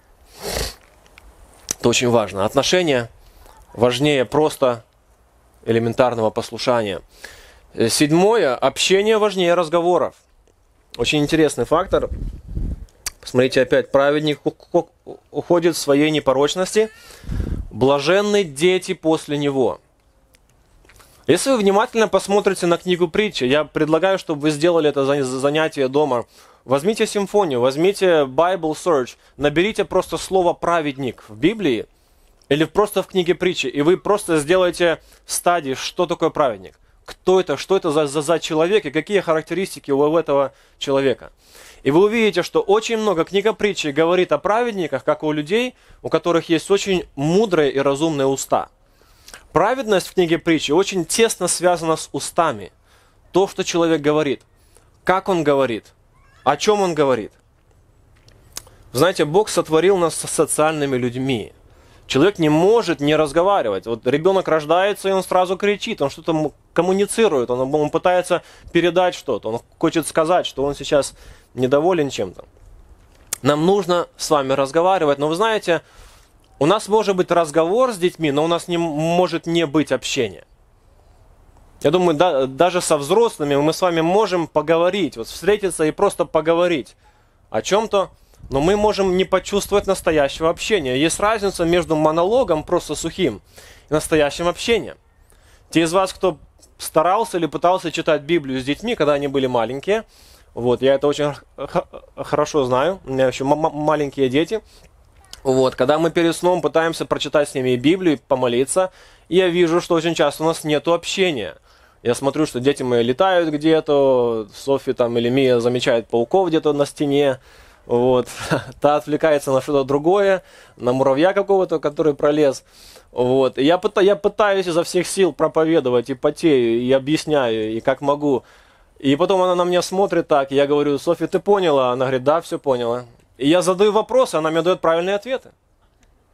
Это очень важно. Отношения важнее просто элементарного послушания. 7. Общение важнее разговоров. Очень интересный фактор. Посмотрите, опять, праведник уходит в своей непорочности, блаженны дети после него. Если вы внимательно посмотрите на книгу притчи, я предлагаю, чтобы вы сделали это занятие дома. Возьмите симфонию, возьмите Bible Search, наберите просто слово «праведник» в Библии или просто в книге притчи, и вы просто сделаете стадии, что такое праведник. Кто это, что это за человек и какие характеристики у этого человека. И вы увидите, что очень много книга притчи говорит о праведниках, как у людей, у которых есть очень мудрые и разумные уста. Праведность в книге притчи очень тесно связана с устами. То, что человек говорит, как он говорит, о чем он говорит. Вы знаете, Бог сотворил нас социальными людьми. Человек не может не разговаривать. Вот ребенок рождается, и он сразу кричит, он что-то коммуницирует, он пытается передать что-то, он хочет сказать, что он сейчас недоволен чем-то. Нам нужно с вами разговаривать, но вы знаете, у нас может быть разговор с детьми, но у нас не может не быть общения. Я думаю, даже со взрослыми мы с вами можем поговорить, вот встретиться и просто поговорить о чем-то, но мы можем не почувствовать настоящего общения. Есть разница между монологом, просто сухим, и настоящим общением. Те из вас, кто старался или пытался читать Библию с детьми, когда они были маленькие, вот, я это очень хорошо знаю, у меня еще маленькие дети. Вот, когда мы перед сном пытаемся прочитать с ними Библию, помолиться, я вижу, что очень часто у нас нет общения. Я смотрю, что дети мои летают где-то, Софья там или Мия замечает пауков где-то на стене, вот, та отвлекается на что-то другое, на муравья какого-то, который пролез. Вот, и я пытаюсь изо всех сил проповедовать и потею, и объясняю, и как могу. И потом она на меня смотрит так, и я говорю: Софья, ты поняла? Она говорит: да, все поняла. И я задаю вопросы, она мне дает правильные ответы.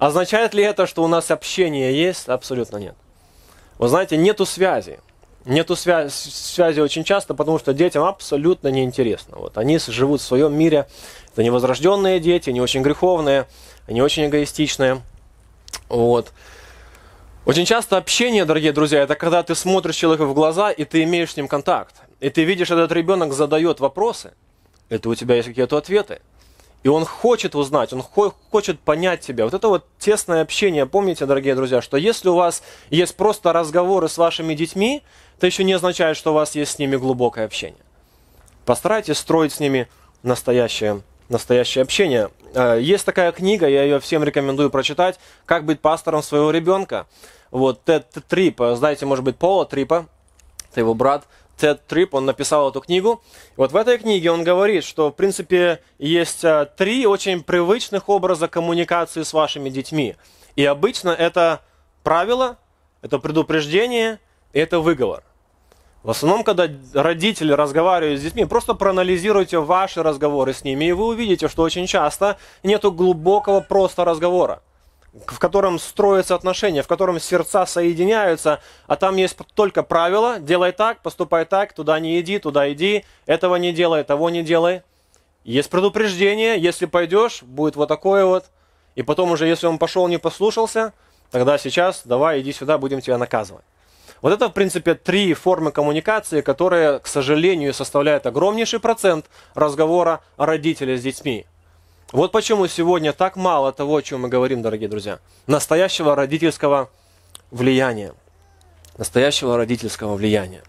Означает ли это, что у нас общение есть? Абсолютно нет. Вы знаете, нету связи. Нету связи очень часто, потому что детям абсолютно неинтересно. Вот они живут в своем мире. Это невозрожденные дети, не очень греховные, они очень эгоистичные. Вот. Очень часто общение, дорогие друзья, это когда ты смотришь человеку в глаза, и ты имеешь с ним контакт. И ты видишь, этот ребенок задает вопросы, это у тебя есть какие-то ответы. И он хочет узнать, он хочет понять тебя. Вот это вот тесное общение. Помните, дорогие друзья, что если у вас есть просто разговоры с вашими детьми, это еще не означает, что у вас есть с ними глубокое общение. Постарайтесь строить с ними настоящее общение. Есть такая книга, я ее всем рекомендую прочитать, «Как быть пастором своего ребенка». Вот Тед Трип, знаете, может быть, Пола Трипа, это его брат, Тед Трип, он написал эту книгу. Вот в этой книге он говорит, что в принципе есть 3 очень привычных образа коммуникации с вашими детьми. И обычно это правило, это предупреждение и это выговор. В основном, когда родители разговаривают с детьми, просто проанализируйте ваши разговоры с ними, и вы увидите, что очень часто нету глубокого просто разговора, в котором строятся отношения, в котором сердца соединяются, а там есть только правила: делай так, поступай так, туда не иди, туда иди, этого не делай, того не делай. Есть предупреждение: если пойдешь, будет вот такое вот, и потом уже, если он пошел, не послушался, тогда сейчас давай, иди сюда, будем тебя наказывать. Вот это, в принципе, 3 формы коммуникации, которые, к сожалению, составляют огромнейший процент разговора родителей с детьми. Вот почему сегодня так мало того, о чем мы говорим, дорогие друзья. Настоящего родительского влияния. Настоящего родительского влияния.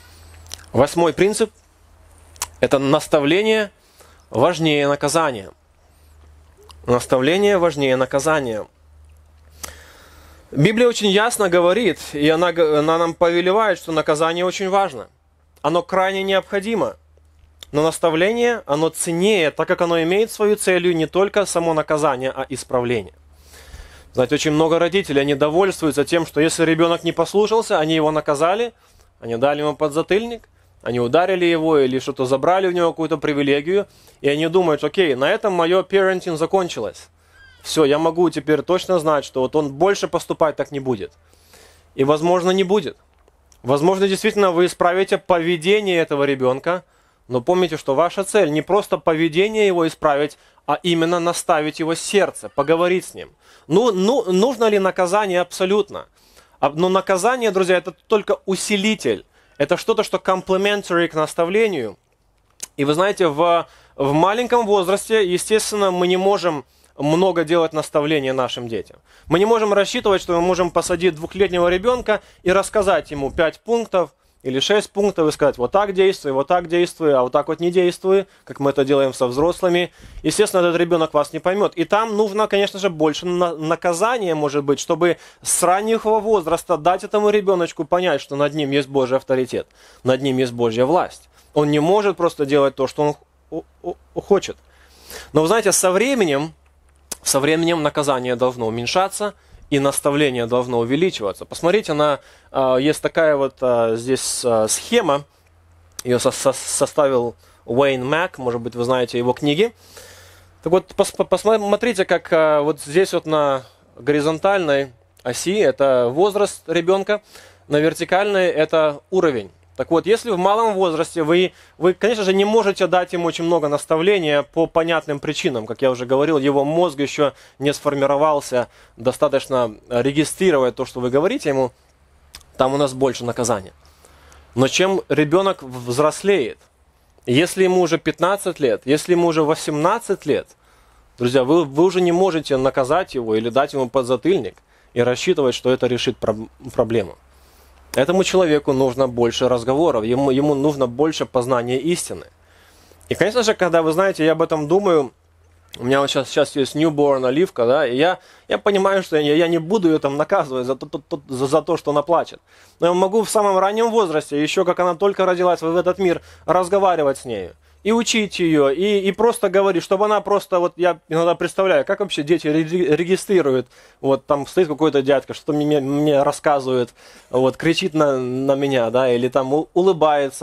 8-й принцип – это наставление важнее наказания. Наставление важнее наказания. Библия очень ясно говорит, и она нам повелевает, что наказание очень важно. Оно крайне необходимо. Но наставление, оно ценнее, так как оно имеет свою целью не только само наказание, а исправление. Знаете, очень много родителей, они довольствуются тем, что если ребенок не послушался, они его наказали, они дали ему подзатыльник, они ударили его или что-то забрали у него какую-то привилегию, и они думают: окей, на этом мое parenting закончилось. Все, я могу теперь точно знать, что вот он больше поступать так не будет. И, возможно, не будет. Возможно, действительно, вы исправите поведение этого ребенка, но помните, что ваша цель не просто поведение его исправить, а именно наставить его сердце, поговорить с ним. Нужно ли наказание? Абсолютно. Но наказание, друзья, это только усилитель. Это что-то, что complementary к наставлению. И вы знаете, в маленьком возрасте, естественно, мы не можем много делать наставления нашим детям. Мы не можем рассчитывать, что мы можем посадить 2-летнего ребенка и рассказать ему 5 пунктов или 6 пунктов и сказать: вот так действуй, а вот так вот не действуй, как мы это делаем со взрослыми. Естественно, этот ребенок вас не поймет. И там нужно, конечно же, больше наказания, может быть, чтобы с раннего возраста дать этому ребеночку понять, что над ним есть Божий авторитет, над ним есть Божья власть. Он не может просто делать то, что он хочет. Но вы знаете, со временем наказание должно уменьшаться, и наставление должно увеличиваться. Посмотрите, есть такая вот здесь схема, ее составил Уэйн Мак, может быть, вы знаете его книги. Так вот, посмотрите, как вот здесь вот на горизонтальной оси это возраст ребенка, на вертикальной это уровень. Так вот, если в малом возрасте вы, конечно же, не можете дать ему очень много наставления по понятным причинам. Как я уже говорил, его мозг еще не сформировался достаточно регистрировать то, что вы говорите ему, там у нас больше наказания. Но чем ребенок взрослеет, если ему уже 15 лет, если ему уже 18 лет, друзья, вы уже не можете наказать его или дать ему подзатыльник и рассчитывать, что это решит проблему. Этому человеку нужно больше разговоров, ему нужно больше познания истины. И, конечно же, когда, вы знаете, я об этом думаю, у меня вот сейчас есть newborn Оливка, да, и я понимаю, что я не буду ее там наказывать за то, что она плачет. Но я могу в самом раннем возрасте, еще как она только родилась в этот мир, разговаривать с нею. И учить ее, и просто говорить, чтобы она просто, вот я иногда представляю, как вообще дети регистрируют, вот там стоит какой-то дядька, что-то мне рассказывает, вот кричит на меня, да, или там улыбается,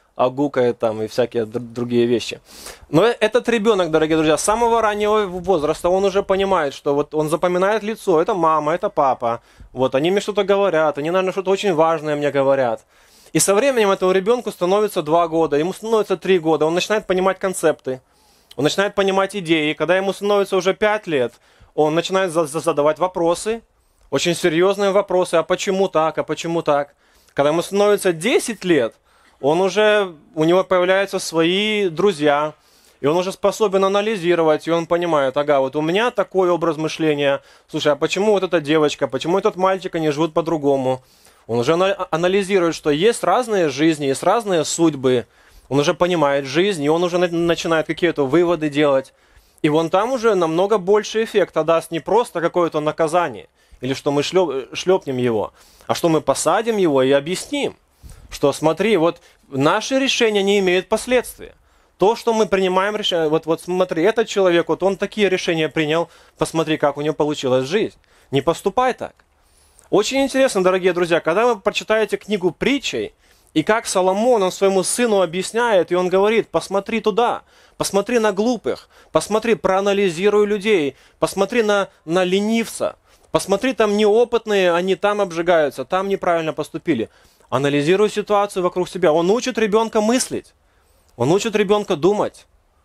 огукает там и всякие другие вещи. Но этот ребенок, дорогие друзья, с самого раннего возраста он уже понимает, что вот он запоминает лицо, это мама, это папа, вот они мне что-то говорят, они, наверное, что-то очень важное мне говорят. И со временем этому ребенку становится 2 года, ему становится 3 года, он начинает понимать концепты, он начинает понимать идеи. Когда ему становится уже 5 лет, он начинает задавать вопросы, очень серьезные вопросы, а почему так, а почему так. Когда ему становится 10 лет, у него появляются свои друзья, и он уже способен анализировать, и он понимает, ага, вот у меня такой образ мышления, слушай, а почему вот эта девочка, почему этот мальчик, они живут по-другому? Он уже анализирует, что есть разные жизни, есть разные судьбы, он уже понимает жизнь, и он уже начинает какие-то выводы делать. И вон там уже намного больше эффекта даст не просто какое-то наказание, или что мы шлепнем его, а что мы посадим его и объясним, что смотри, вот наши решения не имеют последствий. То, что мы принимаем решение, вот смотри, этот человек, вот он такие решения принял, посмотри, как у него получилась жизнь. Не поступай так. Очень интересно, дорогие друзья, когда вы прочитаете книгу притчей, и как Соломон, он своему сыну объясняет, и он говорит, посмотри туда, посмотри на глупых, посмотри, проанализируй людей, посмотри на ленивца, посмотри, там неопытные, они там обжигаются, там неправильно поступили. Анализируй ситуацию вокруг себя. Он учит ребенка мыслить. Он учит ребенка думать.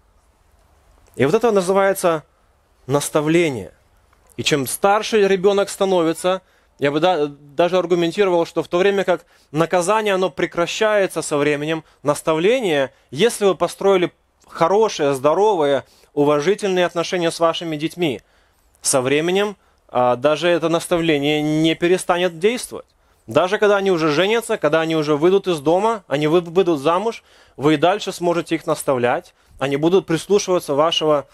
И вот это называется наставление. И чем старше ребенок становится, я бы даже аргументировал, что в то время как наказание, оно прекращается со временем, наставление, если вы построили хорошие, здоровые, уважительные отношения с вашими детьми, со временем даже это наставление не перестанет действовать. Даже когда они уже женятся, когда они уже выйдут из дома, они выйдут замуж, вы и дальше сможете их наставлять, они будут прислушиваться вашего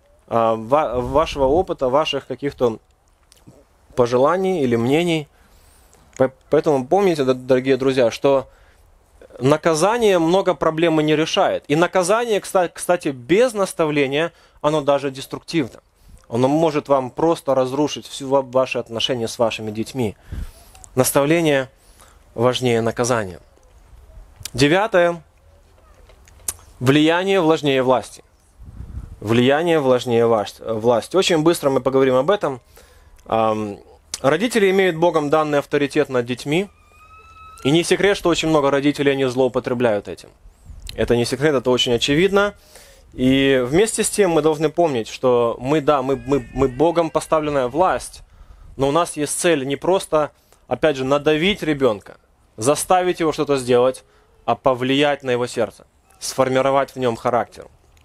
опыта, ваших каких-то пожеланий или мнений. Поэтому помните, дорогие друзья, что наказание много проблем не решает. И наказание, кстати, без наставления, оно даже деструктивно. Оно может вам просто разрушить все ваши отношения с вашими детьми. Наставление важнее наказания. 9. Влияние важнее власти. Влияние важнее власти. Очень быстро мы поговорим об этом. Родители имеют Богом данный авторитет над детьми. И не секрет, что очень много родителей они злоупотребляют этим. Это не секрет, это очень очевидно. И вместе с тем мы должны помнить, что мы Богом поставленная власть, но у нас есть цель не просто, опять же, надавить ребенка, заставить его что-то сделать, а повлиять на его сердце, сформировать в нем характер.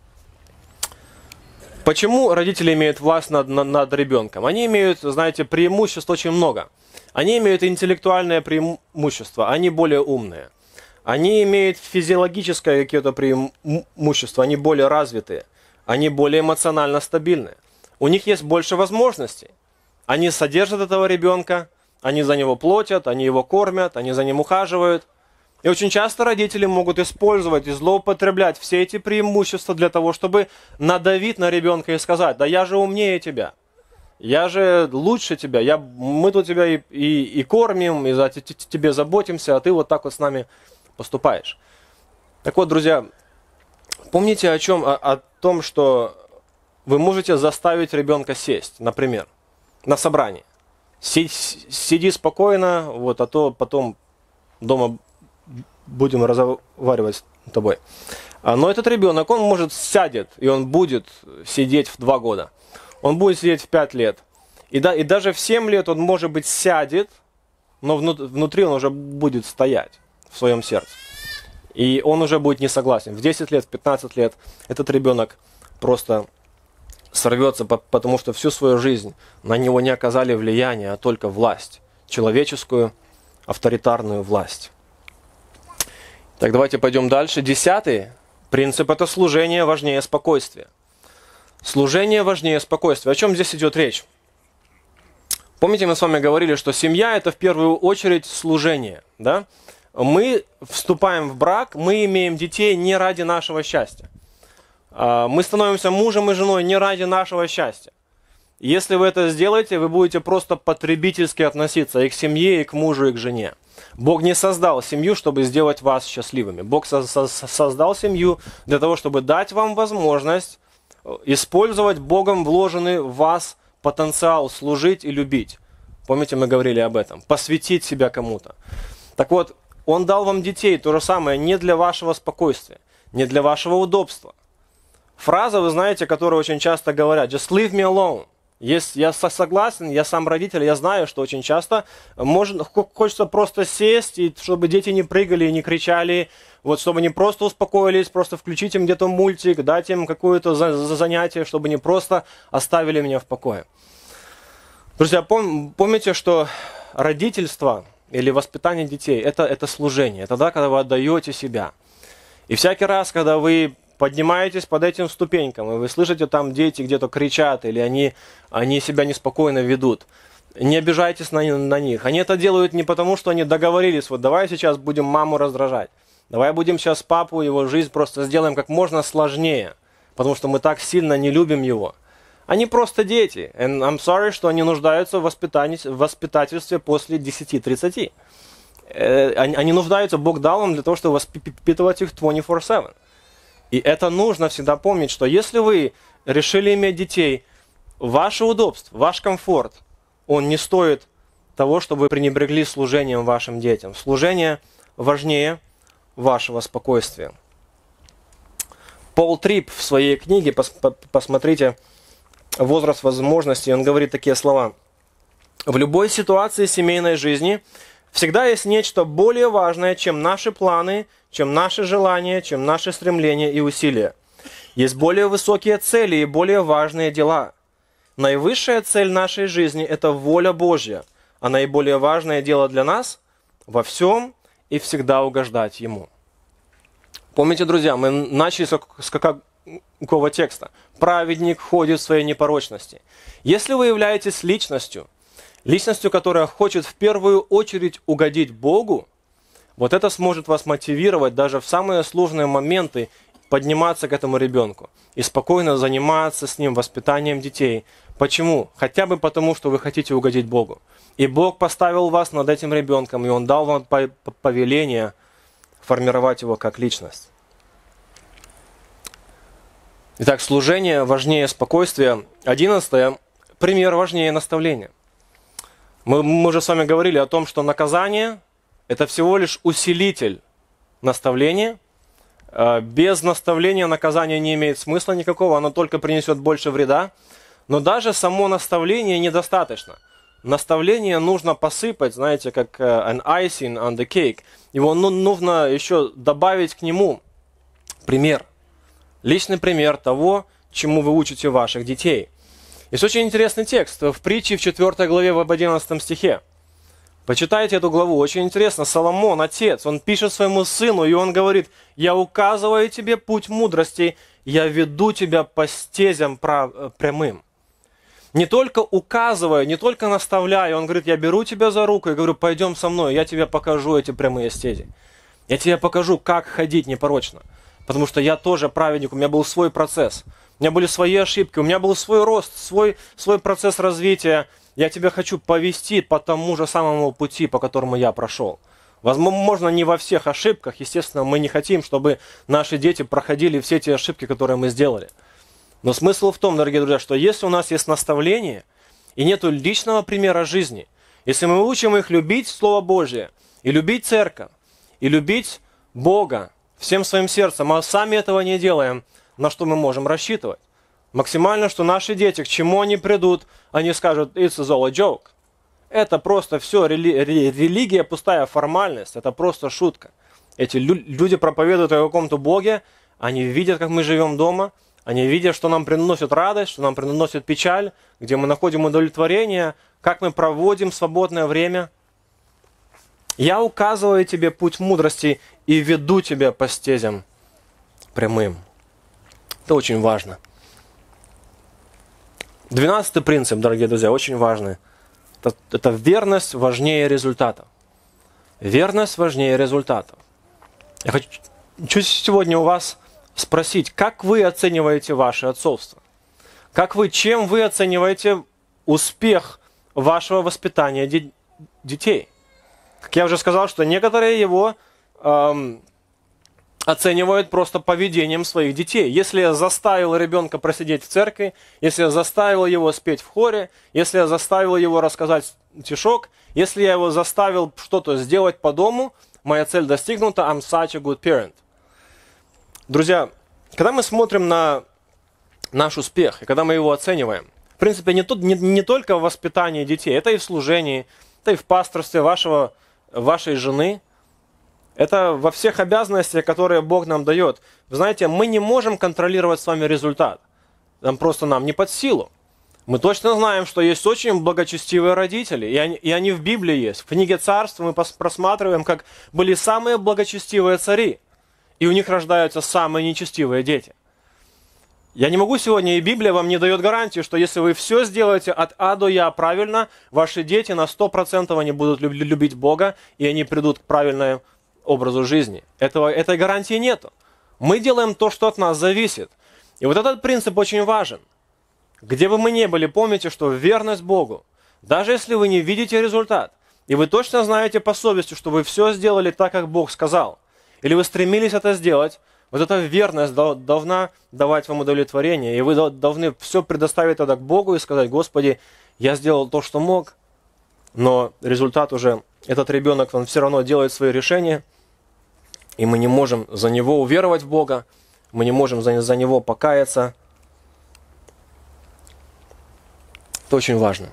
Почему родители имеют власть над ребенком? Они имеют, знаете, преимуществ очень много. Они имеют интеллектуальное преимущество, они более умные. Они имеют физиологическое какое-то преимущество, они более развитые, они более эмоционально стабильные. У них есть больше возможностей. Они содержат этого ребенка, они за него платят, они его кормят, они за ним ухаживают. И очень часто родители могут использовать и злоупотреблять все эти преимущества для того, чтобы надавить на ребенка и сказать, да я же умнее тебя, я же лучше тебя, мы тут тебя и кормим, и за тебе заботимся, а ты вот так вот с нами поступаешь. Так вот, друзья, помните о том, что вы можете заставить ребенка сесть, например, на собрании. Сиди спокойно, вот, а то потом дома будем разговаривать с тобой. Но этот ребенок, он может сядет, и он будет сидеть в 2 года. Он будет сидеть в 5 лет. И даже в 7 лет он, может быть, сядет, но внутри он уже будет стоять в своем сердце. И он уже будет не согласен. В 10 лет, в 15 лет этот ребенок просто сорвется, потому что всю свою жизнь на него не оказали влияния, а только власть. Человеческую, авторитарную власть. Так, давайте пойдем дальше. 10 принцип – это служение важнее спокойствия. Служение важнее спокойствия. О чем здесь идет речь? Помните, мы с вами говорили, что семья – это в первую очередь служение. Да? Мы вступаем в брак, мы имеем детей не ради нашего счастья. Мы становимся мужем и женой не ради нашего счастья. Если вы это сделаете, вы будете просто потребительски относиться и к семье, и к мужу, и к жене. Бог не создал семью, чтобы сделать вас счастливыми. Бог создал семью для того, чтобы дать вам возможность использовать Богом вложенный в вас потенциал служить и любить. Помните, мы говорили об этом. Посвятить себя кому-то. Так вот, Он дал вам детей, то же самое, не для вашего спокойствия, не для вашего удобства. Фраза, вы знаете, которую очень часто говорят, just leave me alone. Я согласен, я сам родитель, я знаю, что очень часто хочется просто сесть, и чтобы дети не прыгали и не кричали, вот, чтобы они просто успокоились, просто включить им где-то мультик, дать им какое-то занятие, чтобы они просто оставили меня в покое. Друзья, помните, что родительство или воспитание детей – это служение, это тогда, когда вы отдаете себя. И всякий раз, когда вы поднимаетесь под этим ступенькам, и вы слышите, там дети где-то кричат, или они себя неспокойно ведут, не обижайтесь на них. Они это делают не потому, что они договорились, вот давай сейчас будем маму раздражать, давай будем сейчас папу, его жизнь просто сделаем как можно сложнее, потому что мы так сильно не любим его. Они просто дети. And I'm sorry, что они нуждаются в воспитательстве после 10-30. Они нуждаются, Бог дал им для того, чтобы воспитывать их 24/7. И это нужно всегда помнить, что если вы решили иметь детей, ваше удобство, ваш комфорт, он не стоит того, чтобы вы пренебрегли служением вашим детям. Служение важнее вашего спокойствия. Пол Трип в своей книге, посмотрите, «Возраст возможностей», он говорит такие слова. «В любой ситуации семейной жизни всегда есть нечто более важное, чем наши планы, чем наши желания, чем наши стремления и усилия. Есть более высокие цели и более важные дела. Наивысшая цель нашей жизни – это воля Божья, а наиболее важное дело для нас – во всем и всегда угождать Ему». Помните, друзья, мы начали с какого текста? «Праведник ходит в своей непорочности». Если вы являетесь личностью, которая хочет в первую очередь угодить Богу, вот это сможет вас мотивировать даже в самые сложные моменты подниматься к этому ребенку и спокойно заниматься с ним воспитанием детей. Почему? Хотя бы потому, что вы хотите угодить Богу. И Бог поставил вас над этим ребенком, и Он дал вам повеление формировать его как личность. Итак, служение важнее спокойствия. 11. Пример важнее наставления. Мы уже с вами говорили о том, что наказание – это всего лишь усилитель наставления. Без наставления наказание не имеет смысла никакого, оно только принесет больше вреда. Но даже само наставление недостаточно. Наставление нужно посыпать, знаете, как an icing on the cake. Его нужно еще добавить к нему пример. Личный пример того, чему вы учите ваших детей. Есть очень интересный текст в притче в 4 главе в 11 стихе. Почитайте эту главу, очень интересно. Соломон, отец, он пишет своему сыну, и он говорит: «Я указываю тебе путь мудрости, я веду тебя по стезям прямым». Не только указываю, не только наставляю, он говорит: «Я беру тебя за руку и говорю: пойдем со мной, я тебе покажу эти прямые стези. Я тебе покажу, как ходить непорочно». Потому что я тоже праведник, у меня был свой процесс. У меня были свои ошибки, у меня был свой рост, свой процесс развития. Я тебя хочу повести по тому же самому пути, по которому я прошел. Возможно, не во всех ошибках. Естественно, мы не хотим, чтобы наши дети проходили все те ошибки, которые мы сделали. Но смысл в том, дорогие друзья, что если у нас есть наставление и нет личного примера жизни, если мы учим их любить Слово Божие, и любить церковь, и любить Бога всем своим сердцем, а сами этого не делаем, на что мы можем рассчитывать? Максимально, что наши дети, к чему они придут, они скажут: it's all a joke. Это просто все, религия пустая формальность, это просто шутка. Эти люди проповедуют о каком-то Боге, они видят, как мы живем дома, они видят, что нам приносит радость, что нам приносит печаль, где мы находим удовлетворение, как мы проводим свободное время. «Я указываю тебе путь мудрости и веду тебя по стезям прямым». Это очень важно. 12-й принцип, дорогие друзья, очень важный. Это верность важнее результатов. Верность важнее результатов. Я хочу сегодня у вас спросить, как вы оцениваете ваше отцовство? Чем вы оцениваете успех вашего воспитания детей? Как я уже сказал, что некоторые его оценивают просто поведением своих детей. Если я заставил ребенка просидеть в церкви, если я заставил его спеть в хоре, если я заставил его рассказать стишок, если я его заставил что-то сделать по дому, моя цель достигнута, I'm such a good parent. Друзья, когда мы смотрим на наш успех, и когда мы его оцениваем, в принципе, не только в воспитании детей, это и в служении, это и в пасторстве вашей жены, это во всех обязанностях, которые Бог нам дает. Вы знаете, мы не можем контролировать с вами результат. Нам не под силу. Мы точно знаем, что есть очень благочестивые родители, и они в Библии есть. В книге Царств мы просматриваем, как были самые благочестивые цари, и у них рождаются самые нечестивые дети. Я не могу сегодня, и Библия вам не дает гарантии, что если вы все сделаете от А до Я правильно, ваши дети на 100% они будут любить Бога, и они придут к правильному образу жизни. Этой гарантии нету. Мы делаем то, что от нас зависит. И вот этот принцип очень важен. Где бы мы ни были, помните, что верность Богу, даже если вы не видите результат, и вы точно знаете по совести, что вы все сделали так, как Бог сказал, или вы стремились это сделать, вот эта верность должна давать вам удовлетворение, и вы должны все предоставить тогда к Богу и сказать: Господи, я сделал то, что мог, но результат уже, этот ребенок, он все равно делает свои решения, и мы не можем за него уверовать в Бога, мы не можем за него покаяться. Это очень важно.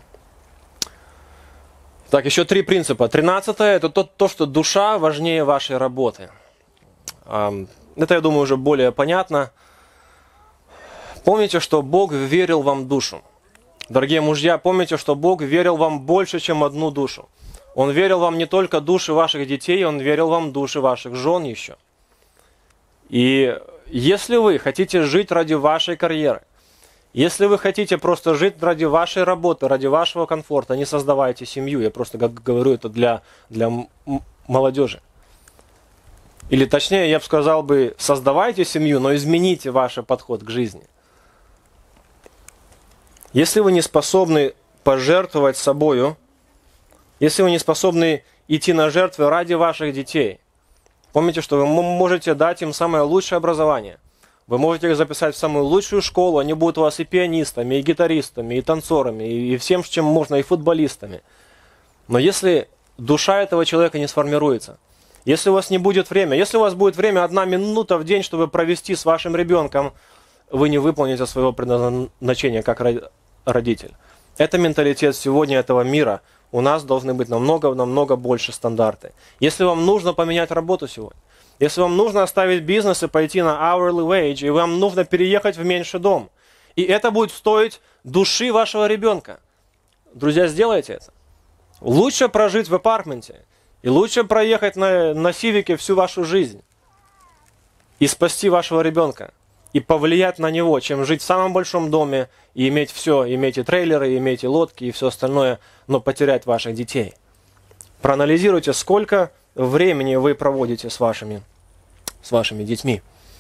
Так, еще 3 принципа. 13-е, это то, что душа важнее вашей работы. Это, я думаю, уже более понятно. Помните, что Бог верил вам в душу. Дорогие мужья, помните, что Бог верил вам больше, чем одну душу. Он верил вам не только души ваших детей, Он верил вам души ваших жен еще. И если вы хотите жить ради вашей карьеры, если вы хотите просто жить ради вашей работы, ради вашего комфорта, не создавайте семью. Я просто говорю это для молодежи. Или точнее, я бы сказал, создавайте семью, но измените ваш подход к жизни. Если вы не способны пожертвовать собою, если вы не способны идти на жертвы ради ваших детей, помните, что вы можете дать им самое лучшее образование. Вы можете их записать в самую лучшую школу, они будут у вас и пианистами, и гитаристами, и танцорами, и всем, чем можно, и футболистами. Но если душа этого человека не сформируется, если у вас не будет времени, если у вас будет время 1 минута в день, чтобы провести с вашим ребенком, вы не выполните своего предназначения как родитель. Это менталитет сегодня этого мира. У нас должны быть намного больше стандарты. Если вам нужно поменять работу сегодня, если вам нужно оставить бизнес и пойти на hourly wage, и вам нужно переехать в меньший дом, и это будет стоить души вашего ребенка, друзья, сделайте это. Лучше прожить в апартменте, и лучше проехать на Сивике всю вашу жизнь, и спасти вашего ребенка, и повлиять на него, чем жить в самом большом доме, и иметь все, иметь и трейлеры, иметь и лодки, и все остальное, но потерять ваших детей. Проанализируйте, сколько времени вы проводите с вашими детьми.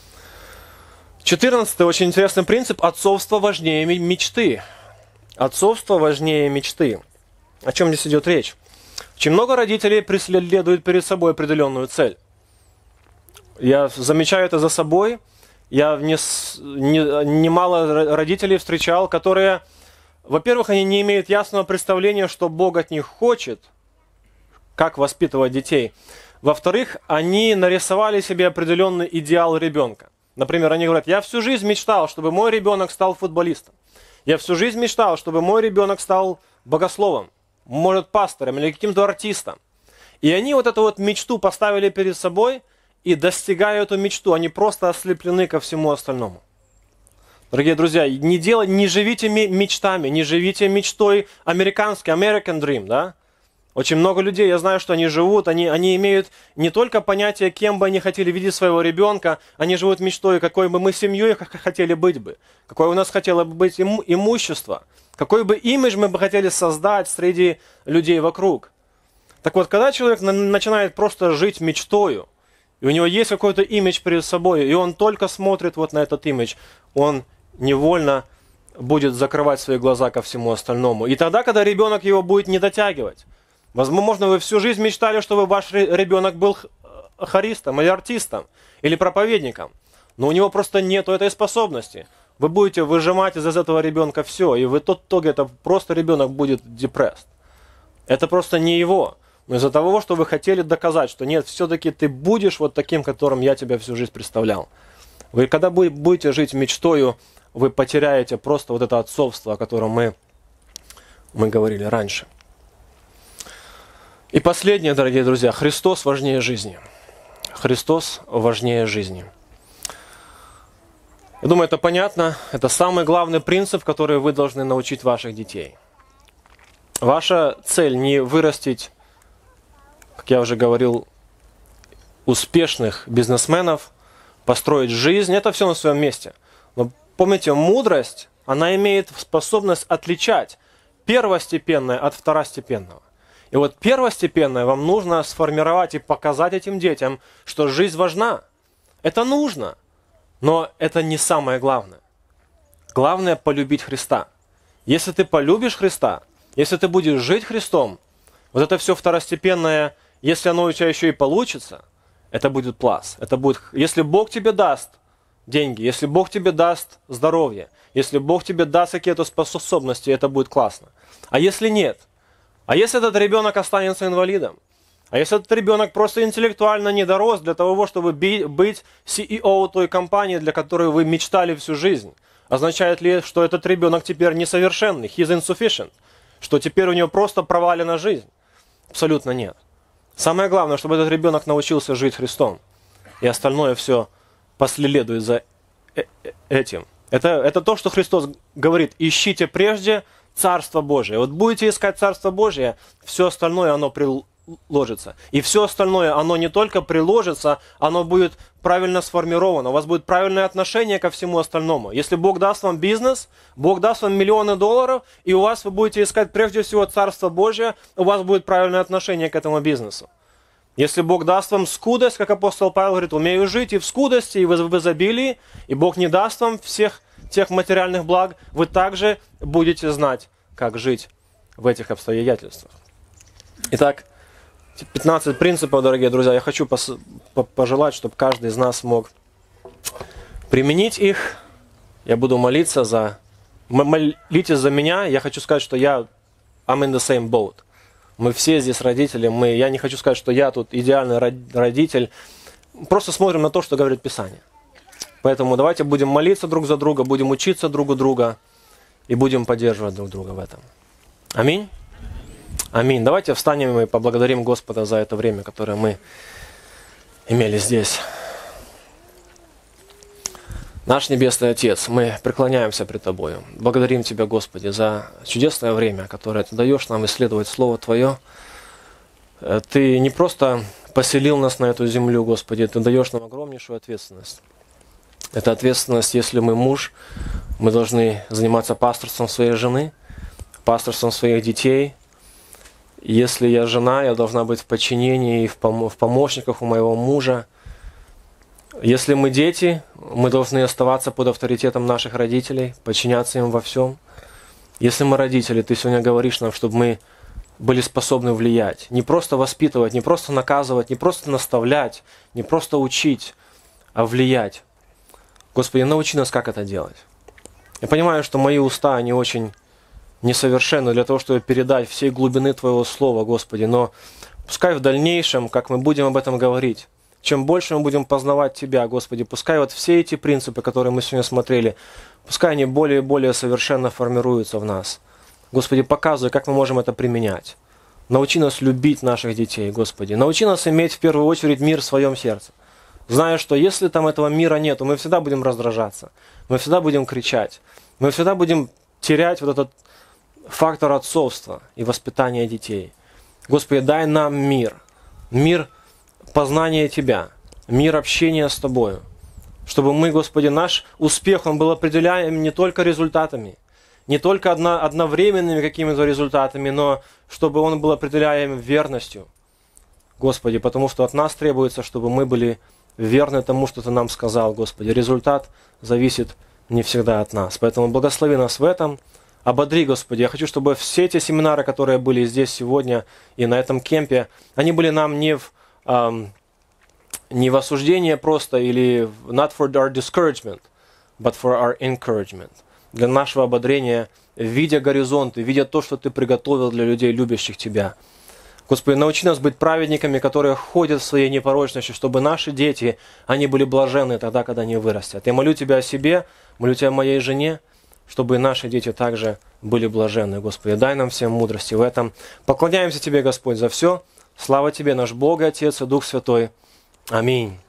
14-й очень интересный принцип. Отцовство важнее мечты. Отцовство важнее мечты. О чем здесь идет речь? Очень много родителей преследуют перед собой определенную цель. Я замечаю это за собой. Я немало родителей встречал, которые, во-первых, они не имеют ясного представления, что Бог от них хочет, как воспитывать детей. Во-вторых, они нарисовали себе определенный идеал ребенка. Например, они говорят: я всю жизнь мечтал, чтобы мой ребенок стал футболистом. Я всю жизнь мечтал, чтобы мой ребенок стал богословом, может, пастором или каким-то артистом. И они вот эту мечту поставили перед собой, и достигая эту мечту, они просто ослеплены ко всему остальному. Дорогие друзья, не живите мечтами, не живите мечтой американской, American Dream, да? Очень много людей, я знаю, что они живут, они имеют не только понятие, кем бы они хотели видеть своего ребенка, они живут мечтой, какой бы мы семьей хотели быть бы, какое у нас хотело бы быть имущество, какой бы имидж мы бы хотели создать среди людей вокруг. Так вот, когда человек начинает просто жить мечтою, и у него есть какой-то имидж перед собой, и он только смотрит вот на этот имидж, он невольно будет закрывать свои глаза ко всему остальному. И тогда, когда ребенок его будет не дотягивать, Возможно, вы всю жизнь мечтали, чтобы ваш ребенок был хористом или артистом, или проповедником. Но у него просто нету этой способности. Вы будете выжимать из этого ребенка все, и в итоге это просто ребенок будет депресс. Это просто не его. Но из-за того, что вы хотели доказать, что нет, все-таки ты будешь вот таким, которым я тебя всю жизнь представлял. Вы когда будете жить мечтою, вы потеряете просто вот это отцовство, о котором мы говорили раньше. И последнее, дорогие друзья, Христос важнее жизни. Христос важнее жизни. Я думаю, это понятно. Это самый главный принцип, который вы должны научить ваших детей. Ваша цель не вырастить, как я уже говорил, успешных бизнесменов, построить жизнь. Это все на своем месте. Но помните, мудрость, она имеет способность отличать первостепенное от второстепенного. И вот первостепенное вам нужно сформировать и показать этим детям, что жизнь важна. Это нужно, но это не самое главное. Главное полюбить Христа. Если ты полюбишь Христа, если ты будешь жить Христом, вот это все второстепенное, если оно у тебя еще и получится, это будет плюс. Это будет, если Бог тебе даст деньги, если Бог тебе даст здоровье, если Бог тебе даст какие-то способности, это будет классно. А если нет? А если этот ребенок останется инвалидом? А если этот ребенок просто интеллектуально не дорос для того, чтобы быть CEO той компании, для которой вы мечтали всю жизнь? Означает ли, что этот ребенок теперь несовершенный, he's insufficient? Что теперь у него просто провалена жизнь? Абсолютно нет. Самое главное, чтобы этот ребенок научился жить Христом. И остальное все последует за этим. Это то, что Христос говорит. Ищите прежде Царство Божие. Вот будете искать Царство Божие, все остальное оно приложится. И все остальное оно не только приложится, оно будет правильно сформировано. У вас будет правильное отношение ко всему остальному. Если Бог даст вам бизнес, Бог даст вам миллионы долларов, и у вас вы будете искать прежде всего Царство Божие, у вас будет правильное отношение к этому бизнесу. Если Бог даст вам скудость, как апостол Павел говорит, умею жить и в скудости, и в изобилии, и Бог не даст вам всех тех материальных благ, вы также будете знать, как жить в этих обстоятельствах. Итак, 15 принципов, дорогие друзья. Я хочу пожелать, чтобы каждый из нас мог применить их. Я буду молиться молитесь за меня. Я хочу сказать, что I'm in the same boat. Мы все здесь родители. Я не хочу сказать, что я тут идеальный родитель. Просто смотрим на то, что говорит Писание. Поэтому давайте будем молиться друг за друга, будем учиться друг у друга и будем поддерживать друг друга в этом. Аминь. Аминь. Давайте встанем и поблагодарим Господа за это время, которое мы имели здесь. Наш Небесный Отец, мы преклоняемся пред Тобою. Благодарим Тебя, Господи, за чудесное время, которое Ты даешь нам исследовать Слово Твое. Ты не просто поселил нас на эту землю, Господи, Ты даешь нам огромнейшую ответственность. Это ответственность, если мы муж, мы должны заниматься пасторством своей жены, пасторством своих детей. Если я жена, я должна быть в подчинении и в помощниках у моего мужа. Если мы дети, мы должны оставаться под авторитетом наших родителей, подчиняться им во всем. Если мы родители, Ты сегодня говоришь нам, чтобы мы были способны влиять. Не просто воспитывать, не просто наказывать, не просто наставлять, не просто учить, а влиять. Господи, научи нас, как это делать. Я понимаю, что мои уста, они очень несовершенны для того, чтобы передать всей глубины Твоего Слова, Господи. Но пускай в дальнейшем, как мы будем об этом говорить, чем больше мы будем познавать Тебя, Господи, пускай вот все эти принципы, которые мы сегодня смотрели, пускай они более и более совершенно формируются в нас. Господи, показывай, как мы можем это применять. Научи нас любить наших детей, Господи. Научи нас иметь в первую очередь мир в своем сердце. Зная, что если там этого мира нет, мы всегда будем раздражаться, мы всегда будем кричать, мы всегда будем терять вот этот фактор отцовства и воспитания детей. Господи, дай нам мир познания Тебя, мир общения с Тобою, чтобы мы, Господи, наш успех, он был определяем не только результатами, не только одновременными какими-то результатами, но чтобы он был определяем верностью, Господи, потому что от нас требуется, чтобы мы были верны тому, что Ты нам сказал, Господи. Результат зависит не всегда от нас. Поэтому благослови нас в этом, Ободри, Господи. Я хочу, чтобы все эти семинары, которые были здесь сегодня и на этом кемпе, они были нам не в осуждение просто, или not for our discouragement, but for our encouragement. Для нашего ободрения, видя горизонты, видя то, что Ты приготовил для людей, любящих Тебя. Господи, научи нас быть праведниками, которые ходят в своей непорочности, чтобы наши дети, они были блаженны тогда, когда они вырастят. Я молю Тебя о себе, молю Тебя о моей жене, чтобы наши дети также были блаженны, Господи. Дай нам всем мудрости в этом. Поклоняемся Тебе, Господь, за все. Слава Тебе, наш Бог и Отец и Дух Святой. Аминь.